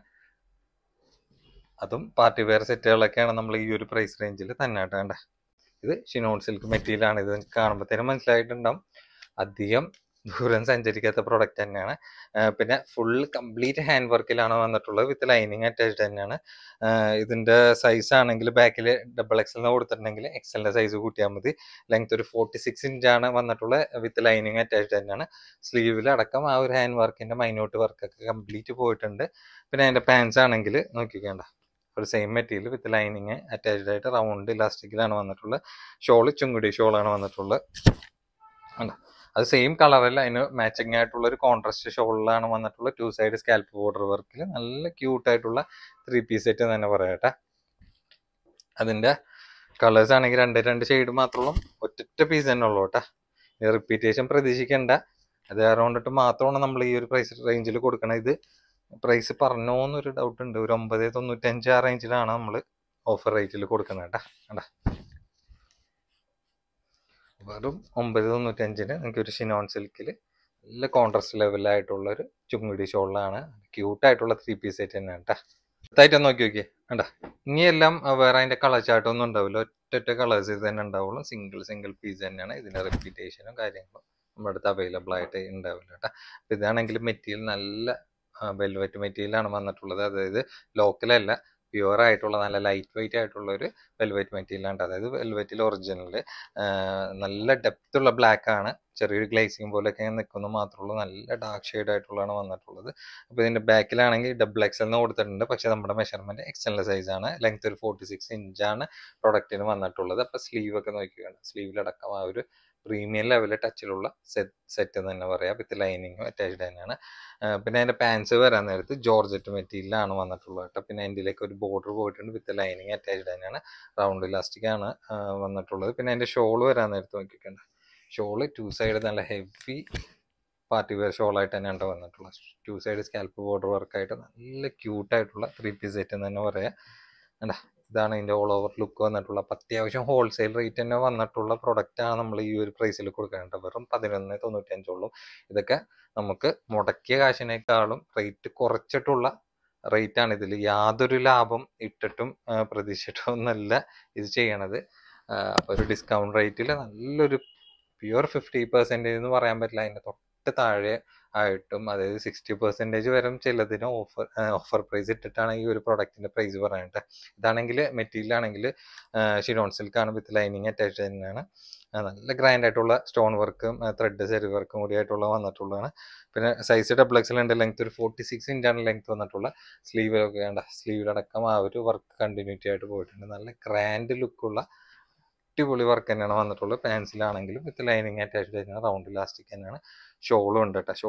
അതും പാർട്ടി വെയർ സെറ്റുകളൊക്കെയാണ് നമ്മൾ ഈ ഒരു പ്രൈസ് റേഞ്ചിൽ തന്നെ കേട്ടോ. വേണ്ട ഇത് ഷിനോൺ സിൽക്ക് മെറ്റീരിയൽ ആണ്. ഇത് കാണുമ്പോഴത്തേനും മനസ്സിലായിട്ടുണ്ടാവും അധികം ദൂരം സഞ്ചരിക്കാത്ത പ്രൊഡക്റ്റ് തന്നെയാണ്. പിന്നെ ഫുൾ കംപ്ലീറ്റ് ഹാൻഡ് വർക്കിലാണ് വന്നിട്ടുള്ളത്, വിത്ത് ലൈനിങ് അറ്റാച്ച്ഡ് തന്നെയാണ്. ഇതിന്റെ സൈസ് ആണെങ്കിൽ ബാക്കിൽ XXL കൊടുത്തിട്ടുണ്ടെങ്കിൽ XL സൈസ് കൂട്ടിയാൽ മതി. ലെങ്ത് ഒരു 46 ഇഞ്ചാണ് വന്നിട്ടുള്ളത്, വിത്ത് ലൈനിങ് അറ്റാച്ച്ഡ് തന്നെയാണ്. സ്ലീവിൽ അടക്കം ആ ഒരു ഹാൻഡ് വർക്കിന്റെ മൈന്യൂട്ട് വർക്കൊക്കെ കംപ്ലീറ്റ് പോയിട്ടുണ്ട്. പിന്നെ അതിന്റെ പാൻസ് ആണെങ്കിൽ നോക്കിക്കേണ്ട ഒരു same material with lining attached ആയിട്ട് റൗണ്ട് ഇലാസ്റ്റിക്കിലാണ് വന്നിട്ടുള്ളത്. ഷോള് ചുങ്കുടി ഷോളാണ് വന്നിട്ടുള്ളത്. അത് സെയിം കളറല്ല, അതിന് മാച്ചിങ് ആയിട്ടുള്ള ഒരു കോൺട്രാസ്റ്റ് ഷോളിലാണ് വന്നിട്ടുള്ളത്. 2 സൈഡ് സ്കാൽപ്പ് ബോർഡർ വർക്കിൽ നല്ല ക്യൂട്ടായിട്ടുള്ള 3 പീസ് സെറ്റ് തന്നെ പറയട്ടെ. അതിന്റെ കളേഴ്സ് ആണെങ്കിൽ 2 ഷെയ്ഡ് മാത്രമുള്ള ഒറ്റ പീസ് തന്നെ ഉള്ളൂ കേട്ടോ. റിപ്പീറ്റേഷൻ പ്രതീക്ഷിക്കേണ്ട. അത് അതുകൊണ്ടിട്ട് മാത്രമാണ് നമ്മൾ ഈ ഒരു പ്രൈസ് റേഞ്ചിൽ കൊടുക്കണം. ഇത് പ്രൈസ് പറഞ്ഞോന്നൊരു ഡൗട്ട് ഉണ്ട്. ഒരു 995 ആ റേഞ്ചിലാണ് നമ്മൾ ഓഫർ റേറ്റിൽ കൊടുക്കുന്നത് കേട്ടോ. കണ്ടാ വെറും 995 നിങ്ങൾക്ക് ഒരു ഷിനോൺ സിൽക്കിൽ നല്ല കോൺട്രാസ്റ്റ് ലെവലായിട്ടുള്ള ഒരു ചുങ്കുടി ഷോളിലാണ്. ക്യൂട്ടായിട്ടുള്ള 3 പീസ് സെറ്റ് തന്നെയാണ് കേട്ടോ. അടുത്തായിട്ട് നോക്കി നോക്കിയേ കണ്ടാ. ഇനിയെല്ലാം വേറെ അതിന്റെ കളർ ചാർട്ടൊന്നും ഉണ്ടാവില്ല, ഒറ്റ കളേഴ്സ് ഇത് തന്നെ ഉണ്ടാവുള്ളൂ. സിംഗിൾ പീസ് തന്നെയാണ്. ഇതിന്റെ റെപ്യൂട്ടേഷനും കാര്യങ്ങളും നമ്മുടെ അടുത്ത് അവൈലബിൾ ആയിട്ട് ഉണ്ടാവില്ല കേട്ടോ. അപ്പൊ ഇതാണെങ്കിൽ മെറ്റീരിയൽ നല്ല വെൽവെറ്റ് മെറ്റീരിയലാണ് വന്നിട്ടുള്ളത്. അതായത് ലോക്കലല്ല, പ്യുവർ ആയിട്ടുള്ള നല്ല ലൈറ്റ് വെയിറ്റ് ആയിട്ടുള്ള ഒരു വെൽവെറ്റ് മെറ്റീരിയലാണ്. അതായത് വെൽവെറ്റിൽ ഒറിജിനൽ നല്ല ഡെപ്ത് ഉള്ള ബ്ലാക്ക് ആണ്. ചെറിയൊരു ഗ്ലേസിങ് പോലെയൊക്കെ നിൽക്കുന്നു മാത്രമുള്ളൂ. നല്ല ഡാർക്ക് ഷെയ്ഡ് ആയിട്ടുള്ളതാണ് വന്നിട്ടുള്ളത്. അപ്പോൾ ഇതിന്റെ ബാക്കിലാണെങ്കിൽ XXL കൊടുത്തിട്ടുണ്ട്, പക്ഷെ നമ്മുടെ മെഷർമെന്റ് XL സൈസ് ആണ്. ലെങ്ത് ഒരു 46 ഇഞ്ചാണ് പ്രൊഡക്റ്റിന് വന്നിട്ടുള്ളത്. അപ്പോൾ സ്ലീവ് ഒക്കെ നോക്കിയാണ്, സ്ലീവിലടക്കം ആ ഒരു പ്രീമിയം ലെവൽ ടച്ചിലുള്ള സെറ്റ് എന്ന് തന്നെ പറയാം, വിത്ത് ലൈനിങ്ങും അറ്റാച്ച്ഡ് തന്നെയാണ്. പിന്നെ അതിന്റെ പാൻസ് വരാൻ നേരത്ത് ജോർജറ്റ് മെറ്റീരിയലാണ് വന്നിട്ടുള്ളത് കേട്ടോ. പിന്നെ അതിലേക്ക് ഒരു ബോർഡർ പോയിട്ടുണ്ട്, വിത്ത് ലൈനിങ് അറ്റാച്ച്ഡ് തന്നെയാണ്. റൗണ്ട് ഇലാസ്റ്റിക് ആണ് വന്നിട്ടുള്ളത്. പിന്നെ അതിന്റെ ഷോൾ വരാൻ നേരത്ത് നോക്കിക്കണ്ട, ഷോള് 2 സൈഡ് നല്ല ഹെവി പാർട്ടി വെയർ ഷോളായിട്ട് തന്നെയാണ് വന്നിട്ടുള്ളത്. 2 സൈഡ് സ്കാൽപ്പ് ബോർഡർ വർക്കായിട്ട് നല്ല ക്യൂട്ടായിട്ടുള്ള 3 പീസ് സെറ്റ് എന്ന് തന്നെ പറയാം. അല്ല ഇതാണ് ഇതിന്റെ ഓൾ ഓവർ ലുക്ക് വന്നിട്ടുള്ള. അപ്പം അത്യാവശ്യം ഹോൾസെയിൽ റേറ്റ് തന്നെ വന്നിട്ടുള്ള പ്രൊഡക്റ്റ് ആണ് നമ്മൾ ഈ ഒരു പ്രൈസിൽ കൊടുക്കാനുണ്ട്. വെറും 1195 ഉള്ളൂ. ഇതൊക്കെ നമുക്ക് മുടക്കിയ കാശിനേക്കാളും റേറ്റ് കുറച്ചിട്ടുള്ള റേറ്റ് ആണ്. ഇതിൽ യാതൊരു ലാഭം ഇട്ടിട്ടും പ്രതീക്ഷിച്ചിട്ടും ഒന്നല്ല ഇത് ചെയ്യണത്. അപ്പൊ ഒരു ഡിസ്കൗണ്ട് റേറ്റിൽ നല്ലൊരു പ്യുവർ 50% എന്ന് പറയാൻ പറ്റില്ല, അതിന്റെ തൊട്ട് താഴെ ആയിട്ടും, അതായത് 60% വരെ ചിലതിന് ഓഫർ പ്രൈസ് ഇട്ടിട്ടാണ് ഈ ഒരു പ്രൊഡക്റ്റിന്റെ പ്രൈസ് പറയാനായിട്ട്. ഇതാണെങ്കിൽ മെറ്റീരിയൽ ആണെങ്കിൽ ഷിനോൺ സിൽക്ക് ആണ്, വിത്ത് ലൈനിങ് അറ്റാച്ച്ഡ് തന്നെയാണ്. നല്ല ഗ്രാൻഡ് ആയിട്ടുള്ള സ്റ്റോൺ വർക്കും ത്രെഡ് സെറി വർക്കും കൂടി ആയിട്ടുള്ള വന്നിട്ടുള്ളതാണ്. പിന്നെ സൈസ് XXL ഉണ്ട്. ലെങ്ത് ഒരു 46 ഇഞ്ചാണ് ലെങ്ത് വന്നിട്ടുള്ള. സ്ലീവിലൊക്കെ വേണ്ട, സ്ലീവിലടക്കം ആ ഒരു വർക്ക് കണ്ടിന്യൂറ്റി ആയിട്ട് പോയിട്ടുണ്ട്. നല്ല ഗ്രാൻഡ് ലുക്കുള്ള അടിപൊളി വർക്ക് തന്നെയാണ് വന്നിട്ടുള്ളത്. പാൻസിലാണെങ്കിലും വിത്ത് ലൈനിങ് അറ്റാച്ച്ഡ് തന്നെയാണ്. റൗണ്ട് ഇലാസ്റ്റിക് തന്നെയാണ്. ഷോളും ഉണ്ട് കേട്ടോ.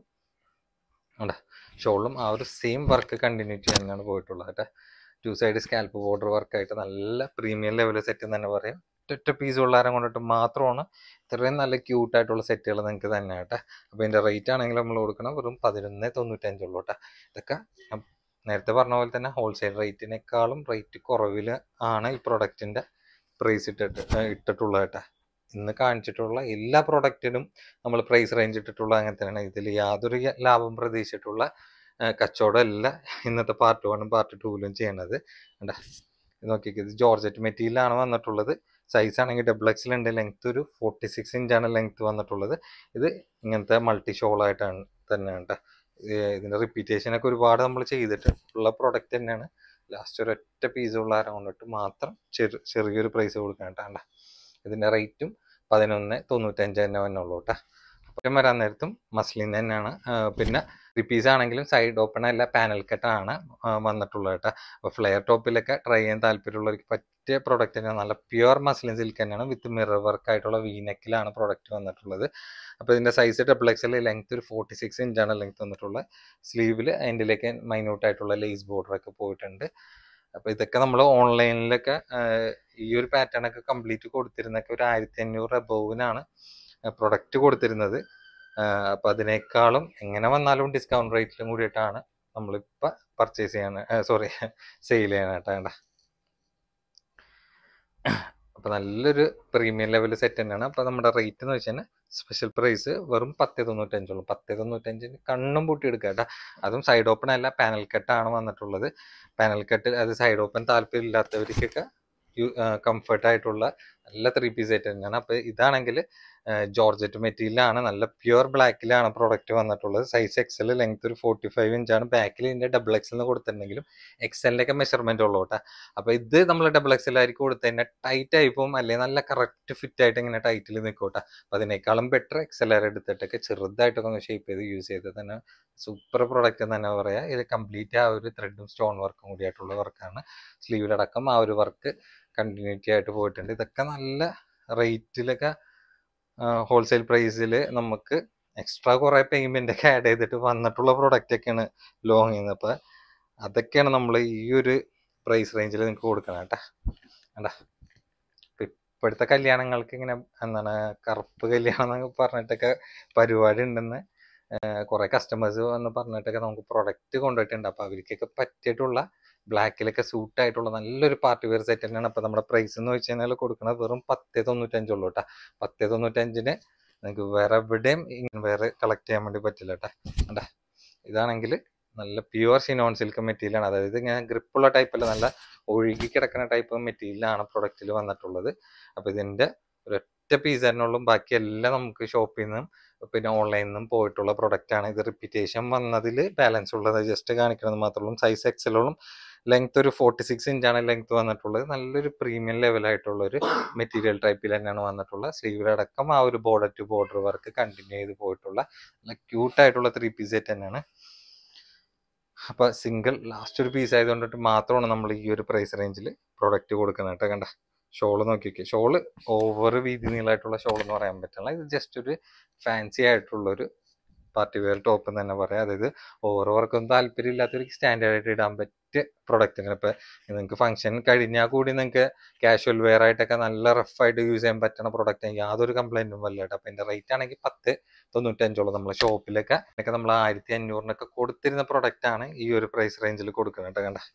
ഷോളിലും ആ ഒരു സെയിം വർക്ക് കണ്ടിന്യൂറ്റി തന്നെയാണ് പോയിട്ടുള്ളത് കേട്ടോ. 2 സൈഡ് സ്കാൽപ്പ് ബോർഡർ വർക്കായിട്ട് നല്ല പ്രീമിയം ലെവൽ സെറ്റ് എന്ന് തന്നെ പറയാം. ഒറ്റ പീസ് ഉള്ളാരം കൊണ്ടിട്ട് മാത്രമാണ് ഇത്രയും നല്ല ക്യൂട്ടായിട്ടുള്ള സെറ്റുകൾ നിങ്ങൾക്ക് തന്നെ കേട്ടോ. അപ്പോൾ ഇതിൻ്റെ റേറ്റ് ആണെങ്കിൽ നമ്മൾ കൊടുക്കണം വെറും 11.95 ഉള്ളൂ കേട്ടോ. ഇതൊക്കെ നേരത്തെ പറഞ്ഞ പോലെ തന്നെ ഹോൾസെയിൽ റേറ്റിനേക്കാളും റേറ്റ് കുറവിൽ ആണ് ഈ പ്രൊഡക്റ്റിൻ്റെ പ്രൈസ് ഇട്ടിട്ടുള്ളത് കേട്ടോ. ഇന്ന് കാണിച്ചിട്ടുള്ള എല്ലാ പ്രൊഡക്റ്റിനും നമ്മൾ പ്രൈസ് റേഞ്ച് ഇട്ടിട്ടുള്ള അങ്ങനെ തന്നെയാണ്. ഇതിൽ യാതൊരു ലാഭം പ്രതീക്ഷിച്ചിട്ടുള്ള കച്ചവടമല്ല ഇന്നത്തെ പാർട്ട് 1ഉം പാർട്ട് 2ലും ചെയ്യണത്. കണ്ടാ നോക്കിയൊക്കെ, ഇത് ജോർജറ്റ് മെറ്റീരിയലാണ് വന്നിട്ടുള്ളത്. സൈസ് ആണെങ്കിൽ XXL ഉണ്ട്. ലെങ്ത് ഒരു 46 ഇഞ്ചാണ് ലെങ്ത് വന്നിട്ടുള്ളത്. ഇത് ഇങ്ങനത്തെ മൾട്ടി ഷോളായിട്ടാണ് തന്നെയാണ് കേട്ടോ. ഇതിൻ്റെ റിപ്പീറ്റേഷനൊക്കെ ഒരുപാട് നമ്മൾ ചെയ്തിട്ടുള്ള പ്രൊഡക്റ്റ് തന്നെയാണ്. ലാസ്റ്റ് ഒരൊറ്റ പീസ് ഉള്ള ആരം കൊണ്ടിട്ട് മാത്രം ചെറിയൊരു പ്രൈസ് കൊടുക്കാൻ കേട്ടോ. ഇതിൻ്റെ റേറ്റും 11.95 തന്നെ വന്നുള്ളൂ കേട്ടോ. അപ്പം വരാൻ നേരത്തും മസ്ലിൻ തന്നെയാണ്. പിന്നെ റിപ്പീസ് ആണെങ്കിലും സൈഡ് ഓപ്പൺ അല്ല, പാനൽ കട്ടാണ് വന്നിട്ടുള്ളത് കേട്ടോ. അപ്പോൾ ഫ്ലെയർ ടോപ്പിലൊക്കെ ട്രൈ ചെയ്യാൻ താല്പര്യമുള്ളവർക്ക് പറ്റിയ പ്രൊഡക്റ്റ് തന്നെയാണ്. നല്ല പ്യുവർ മസ്ലിൻ സിൽക്ക് തന്നെയാണ്. വിത്ത് മിറർ വർക്ക് ആയിട്ടുള്ള വീനെക്കിലാണ് പ്രൊഡക്റ്റ് വന്നിട്ടുള്ളത്. അപ്പോൾ ഇതിൻ്റെ സൈസ് XXL, ലെങ്ത് ഒരു 46 ഇഞ്ചാണ് ലെങ്ത് വന്നിട്ടുള്ളത്. സ്ലീവിൽ അതിൻ്റെലേക്ക് മൈന്യൂട്ടായിട്ടുള്ള ലേസ് ബോർഡറൊക്കെ പോയിട്ടുണ്ട്. അപ്പോൾ ഇതൊക്കെ നമ്മൾ ഓൺലൈനിലൊക്കെ ഈ ഒരു പാറ്റേൺ ഒക്കെ കംപ്ലീറ്റ് കൊടുത്തിരുന്നൊക്കെ ഒരു 1500 അബോവിനാണ് പ്രൊഡക്റ്റ് കൊടുത്തിരുന്നത്. അപ്പോൾ അതിനേക്കാളും എങ്ങനെ വന്നാലും ഡിസ്കൗണ്ട് റേറ്റിലും കൂടിയിട്ടാണ് നമ്മളിപ്പോൾ പർച്ചേസ് ചെയ്യാൻ സെയിൽ ചെയ്യാനായിട്ടാണ്. അപ്പോൾ നല്ലൊരു പ്രീമിയം ലെവൽ സെറ്റ് തന്നെയാണ്. അപ്പോൾ നമ്മുടെ റേറ്റ് എന്ന് വെച്ചാൽ സ്പെഷ്യൽ പ്രൈസ് വെറും 10.95 ഉള്ളൂ. 10.95 കണ്ണും പൂട്ടി എടുക്കുക കേട്ടോ. അതും സൈഡ് ഓപ്പൺ അല്ല, പാനൽ കട്ടാണ് വന്നിട്ടുള്ളത്. പാനൽ കട്ട് അത് സൈഡ് ഓപ്പൺ താല്പര്യം ഇല്ലാത്തവർക്കൊക്കെ കംഫർട്ടായിട്ടുള്ള നല്ല 3 പീസ് സെറ്റ് തന്നെയാണ്. അപ്പോൾ ഇതാണെങ്കിൽ ജോർജറ്റ് മെറ്റീരിയലാണ്, നല്ല പ്യുവർ ബ്ലാക്കിലാണ് പ്രൊഡക്റ്റ് വന്നിട്ടുള്ളത്. സൈസ് XL, ലെങ്ത് ഒരു 45 ഇഞ്ചാണ്. ബാക്കിൽ ഇതിൻ്റെ XXL എന്ന് കൊടുത്തിട്ടുണ്ടെങ്കിലും XLൻ്റെ മെഷർമെന്റ് ഉള്ളൂ കേട്ടോ. അപ്പോൾ ഇത് നമ്മൾ XXL ആയിരിക്കും കൊടുത്തു കഴിഞ്ഞാൽ ടൈറ്റ് ആയി പോകും, അല്ലെങ്കിൽ നല്ല കറക്റ്റ് ഫിറ്റ് ആയിട്ട് ഇങ്ങനെ ടൈറ്റിൽ നിൽക്കും കേട്ടോ. അപ്പോൾ അതിനേക്കാളും ബെറ്റർ XLR എടുത്തിട്ടൊക്കെ ചെറുതായിട്ടൊക്കെ ഒന്ന് ഷേപ്പ് ചെയ്ത് യൂസ് ചെയ്ത് തന്നെ സൂപ്പർ പ്രൊഡക്റ്റ് എന്ന് തന്നെ പറയാം. ഇത് കംപ്ലീറ്റ് ആ ഒരു ത്രെഡും സ്റ്റോൺ വർക്കും കൂടിയായിട്ടുള്ള വർക്കാണ്. സ്ലീവിലടക്കം ആ ഒരു വർക്ക് കണ്ടിന്യൂറ്റി ആയിട്ട് പോയിട്ടുണ്ട്. ഇതൊക്കെ നല്ല റേറ്റിലൊക്കെ ഹോൾസെയിൽ പ്രൈസിൽ നമുക്ക് എക്സ്ട്രാ കുറേ പേയ്മെൻ്റ് ഒക്കെ ആഡ് ചെയ്തിട്ട് വന്നിട്ടുള്ള പ്രൊഡക്റ്റ് ഒക്കെയാണ് ലോങ് ചെയ്യുന്നത്. അപ്പോൾ അതൊക്കെയാണ് നമ്മൾ ഈ ഒരു പ്രൈസ് റേഞ്ചിൽ നിങ്ങൾക്ക് കൊടുക്കണം കേട്ടോ. കണ്ടാ ഇപ്പോഴത്തെ കല്യാണങ്ങൾക്ക് ഇങ്ങനെ എന്താണ് കറുപ്പ് കല്യാണം എന്നൊക്കെ പറഞ്ഞിട്ടൊക്കെ പരിപാടി ഉണ്ടെന്ന് കുറേ കസ്റ്റമേഴ്സ് വന്ന് പറഞ്ഞിട്ടൊക്കെ നമുക്ക് പ്രൊഡക്റ്റ് കൊണ്ടുപോയിട്ടുണ്ട്. അപ്പോൾ അവർക്കൊക്കെ പറ്റിയിട്ടുള്ള ബ്ലാക്കിലൊക്കെ സൂട്ടായിട്ടുള്ള നല്ലൊരു പാർട്ടി വെയർ സെറ്റ് തന്നെയാണ്. അപ്പോൾ നമ്മുടെ പ്രൈസ് എന്ന് വെച്ച് കഴിഞ്ഞാൽ കൊടുക്കുന്നത് വെറും 10.95 ഉള്ളൂ കേട്ടോ. 10.95 നിങ്ങൾക്ക് വേറെ എവിടെയും വേറെ കളക്ട് ചെയ്യാൻ വേണ്ടി പറ്റില്ല കേട്ടോ. കണ്ടാ ഇതാണെങ്കിൽ നല്ല പ്യുവർ ഷിനോൺ സിൽക്ക് മെറ്റീരിയലാണ്. അതായത് ഇങ്ങനെ ഗ്രിപ്പുള്ള ടൈപ്പല്ല, നല്ല ഒഴുകി കിടക്കുന്ന ടൈപ്പ് മെറ്റീരിയലാണ് പ്രൊഡക്റ്റിൽ വന്നിട്ടുള്ളത്. അപ്പോൾ ഇതിൻ്റെ ഒരൊറ്റ പീസ് തന്നെ ഉള്ളൂ. ബാക്കിയെല്ലാം നമുക്ക് ഷോപ്പിൽ നിന്നും പിന്നെ ഓൺലൈനിൽ നിന്നും പോയിട്ടുള്ള പ്രൊഡക്റ്റാണ്. ഇത് റിപ്പീറ്റേഷൻ വന്നതിൽ ബാലൻസ് ഉള്ളത് ജസ്റ്റ് കാണിക്കുന്നത് മാത്രമേ ഉള്ളൂ. സൈസ് XLോളും ലെങ്ത് ഒരു 46 ഇഞ്ചാണ് ലെങ്ത് വന്നിട്ടുള്ളത്. നല്ലൊരു പ്രീമിയം ലെവലായിട്ടുള്ള ഒരു മെറ്റീരിയൽ ടൈപ്പിൽ തന്നെയാണ് വന്നിട്ടുള്ളത്. സ്ലീവിലടക്കം ആ ഒരു border to border work continue ചെയ്ത് പോയിട്ടുള്ള നല്ല ക്യൂട്ടായിട്ടുള്ള 3 പീസ് സെറ്റ് തന്നെയാണ്. അപ്പോൾ സിംഗിൾ ലാസ്റ്റ് ഒരു പീസ് ആയതുകൊണ്ടിട്ട് മാത്രമാണ് നമ്മൾ ഈ ഒരു പ്രൈസ് റേഞ്ചിൽ പ്രൊഡക്റ്റ് കൊടുക്കുന്നത് കേട്ടോ. കണ്ട ഷോള് നോക്കിയൊക്കെ, ഷോള് ഓവർ വീതി നീളമായിട്ടുള്ള ഷോൾ എന്ന് പറയാൻ പറ്റില്ല. ഇത് ജസ്റ്റ് ഒരു ഫാൻസി ആയിട്ടുള്ളൊരു പാർട്ടി വെയർ ടോപ്പ് എന്ന് തന്നെ പറയാം. അതായത് ഓവർ വർക്കൊന്നും താല്പര്യം ഇല്ലാത്തവർക്ക് സ്റ്റാൻഡേർഡ് ആയിട്ട് ഇടാൻ പറ്റിയ പ്രൊഡക്റ്റ്. ഇപ്പോൾ നിങ്ങൾക്ക് ഫംഗ്ഷൻ കഴിഞ്ഞാൽ കൂടി നിങ്ങൾക്ക് കാഷ്വൽ വെയർ ആയിട്ടൊക്കെ നല്ല റഫായിട്ട് യൂസ് ചെയ്യാൻ പറ്റുന്ന പ്രൊഡക്റ്റ്, യാതൊരു കംപ്ലൈൻറ്റും വല്ല കേട്ടോ. അപ്പോൾ എൻ്റെ റേറ്റ് ആണെങ്കിൽ 10.95 നമ്മൾ ഷോപ്പിലൊക്കെ നമ്മൾ 1500 കൊടുത്തിരുന്ന പ്രൊഡക്റ്റ് ആണ് ഈ ഒരു പ്രൈസ് റേഞ്ചിൽ കൊടുക്കുന്നത് കേട്ടോ. കണ്ട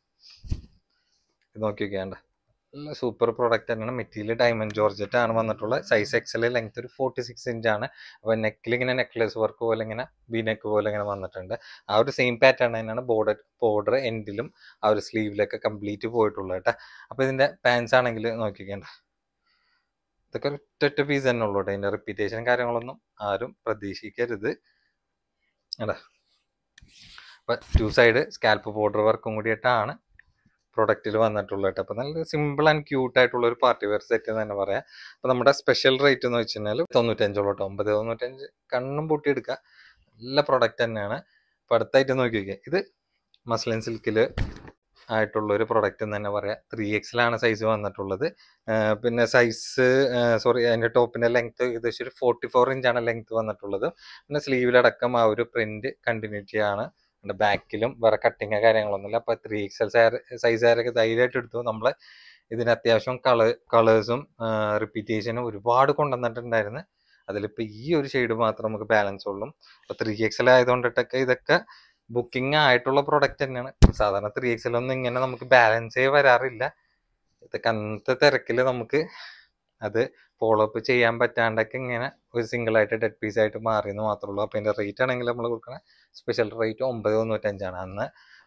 ഇത് നോക്കി നോക്കിയാണ്ട നല്ല സൂപ്പർ പ്രൊഡക്റ്റ് തന്നെയാണ്. മെറ്റീരിയൽ ഡയമണ്ട് ജോർജറ്റ് ആണ് വന്നിട്ടുള്ളത്. സൈസ് XL, ലെങ്ത് ഒരു 46 ഇഞ്ചാണ്. അപ്പോൾ നെക്കിൽ ഇങ്ങനെ നെക്ലേസ് വർക്ക് പോലെ ഇങ്ങനെ ബി നെക്ക് പോലെ ഇങ്ങനെ വന്നിട്ടുണ്ട്. ആ ഒരു സെയിം പാറ്റേൺ തന്നെയാണ് ബോർഡർ എൻഡിലും ആ ഒരു സ്ലീവിലൊക്കെ കംപ്ലീറ്റ് പോയിട്ടുള്ളത് കേട്ടോ. അപ്പോൾ ഇതിൻ്റെ പാൻസ് ആണെങ്കിൽ നോക്കിക്കേണ്ട, ഇതൊക്കെ ഒറ്റ പീസ് തന്നെ ഉള്ളൂ കേട്ടോ. ഇതിൻ്റെ റിപ്പീറ്റേഷൻ കാര്യങ്ങളൊന്നും ആരും പ്രതീക്ഷിക്കരുത് കേട്ടോ. അപ്പോൾ 2 സൈഡ് സ്കാൽപ്പ് ബോർഡർ വർക്കും കൂടിയിട്ടാണ് പ്രൊഡക്റ്റിൽ വന്നിട്ടുള്ളത് കേട്ടോ. അപ്പോൾ നല്ല സിമ്പിൾ ആൻഡ് ക്യൂട്ട് ആയിട്ടുള്ള ഒരു പാർട്ടി വെയർ സെറ്റ് എന്ന് തന്നെ പറയാം. അപ്പോൾ നമ്മുടെ സ്പെഷ്യൽ റേറ്റ് എന്ന് വെച്ച് കഴിഞ്ഞാൽ 95 ഉള്ളൂ കേട്ടോ. 9.95 കണ്ണും പൂട്ടി എടുക്കുക. നല്ല പ്രൊഡക്റ്റ് തന്നെയാണ്. അപ്പോൾ അടുത്തായിട്ട് നോക്കി നോക്കിയാൽ ഇത് മസ്ലിൻ സിൽക്കിൽ ആയിട്ടുള്ളൊരു പ്രൊഡക്റ്റ് എന്ന് തന്നെ പറയാം. 3XL ആണ് സൈസ് വന്നിട്ടുള്ളത്. പിന്നെ അതിൻ്റെ ടോപ്പിൻ്റെ ലെങ്ത് ഏകദേശം ഒരു 44 ഇഞ്ചാണ് ലെങ്ത് വന്നിട്ടുള്ളത്. പിന്നെ സ്ലീവിലടക്കം ആ ഒരു പ്രിന്റ് കണ്ടിന്യൂറ്റി ആണ്. ബാക്കിലും വേറെ കട്ടിങ് കാര്യങ്ങളൊന്നുമില്ല. അപ്പോൾ 3XL സൈസുകാരൊക്കെ ധൈര്യമായിട്ട് എടുത്തു. നമ്മൾ ഇതിന് അത്യാവശ്യം കളേഴ്സും റിപ്പീറ്റേഷനും ഒരുപാട് കൊണ്ടുവന്നിട്ടുണ്ടായിരുന്നു. അതിലിപ്പോൾ ഈ ഒരു ഷെയ്ഡ് മാത്രം നമുക്ക് ബാലൻസ് ഉള്ളൂ. അപ്പോൾ 3XL ആയതുകൊണ്ടിട്ടൊക്കെ ഇതൊക്കെ ബുക്കിംഗ് ആയിട്ടുള്ള പ്രൊഡക്റ്റ് തന്നെയാണ്. സാധാരണ 3XL ഒന്നും ഇങ്ങനെ നമുക്ക് ബാലൻസേ വരാറില്ല. ഇതൊക്കെ അന്നത്തെ തിരക്കിൽ നമുക്ക് അത് ഫോളോ അപ്പ് ചെയ്യാൻ പറ്റാണ്ടൊക്കെ ഇങ്ങനെ ഒരു സിംഗിളായിട്ട് ഡെഡ് പീസ് ആയിട്ട് മാറിയെന്ന് മാത്രമേ ഉള്ളൂ. അപ്പോൾ ഇതിൻ്റെ റേറ്റ് ആണെങ്കിൽ നമ്മൾ കൊടുക്കുന്ന സ്പെഷ്യൽ റേറ്റ് 995 അന്ന്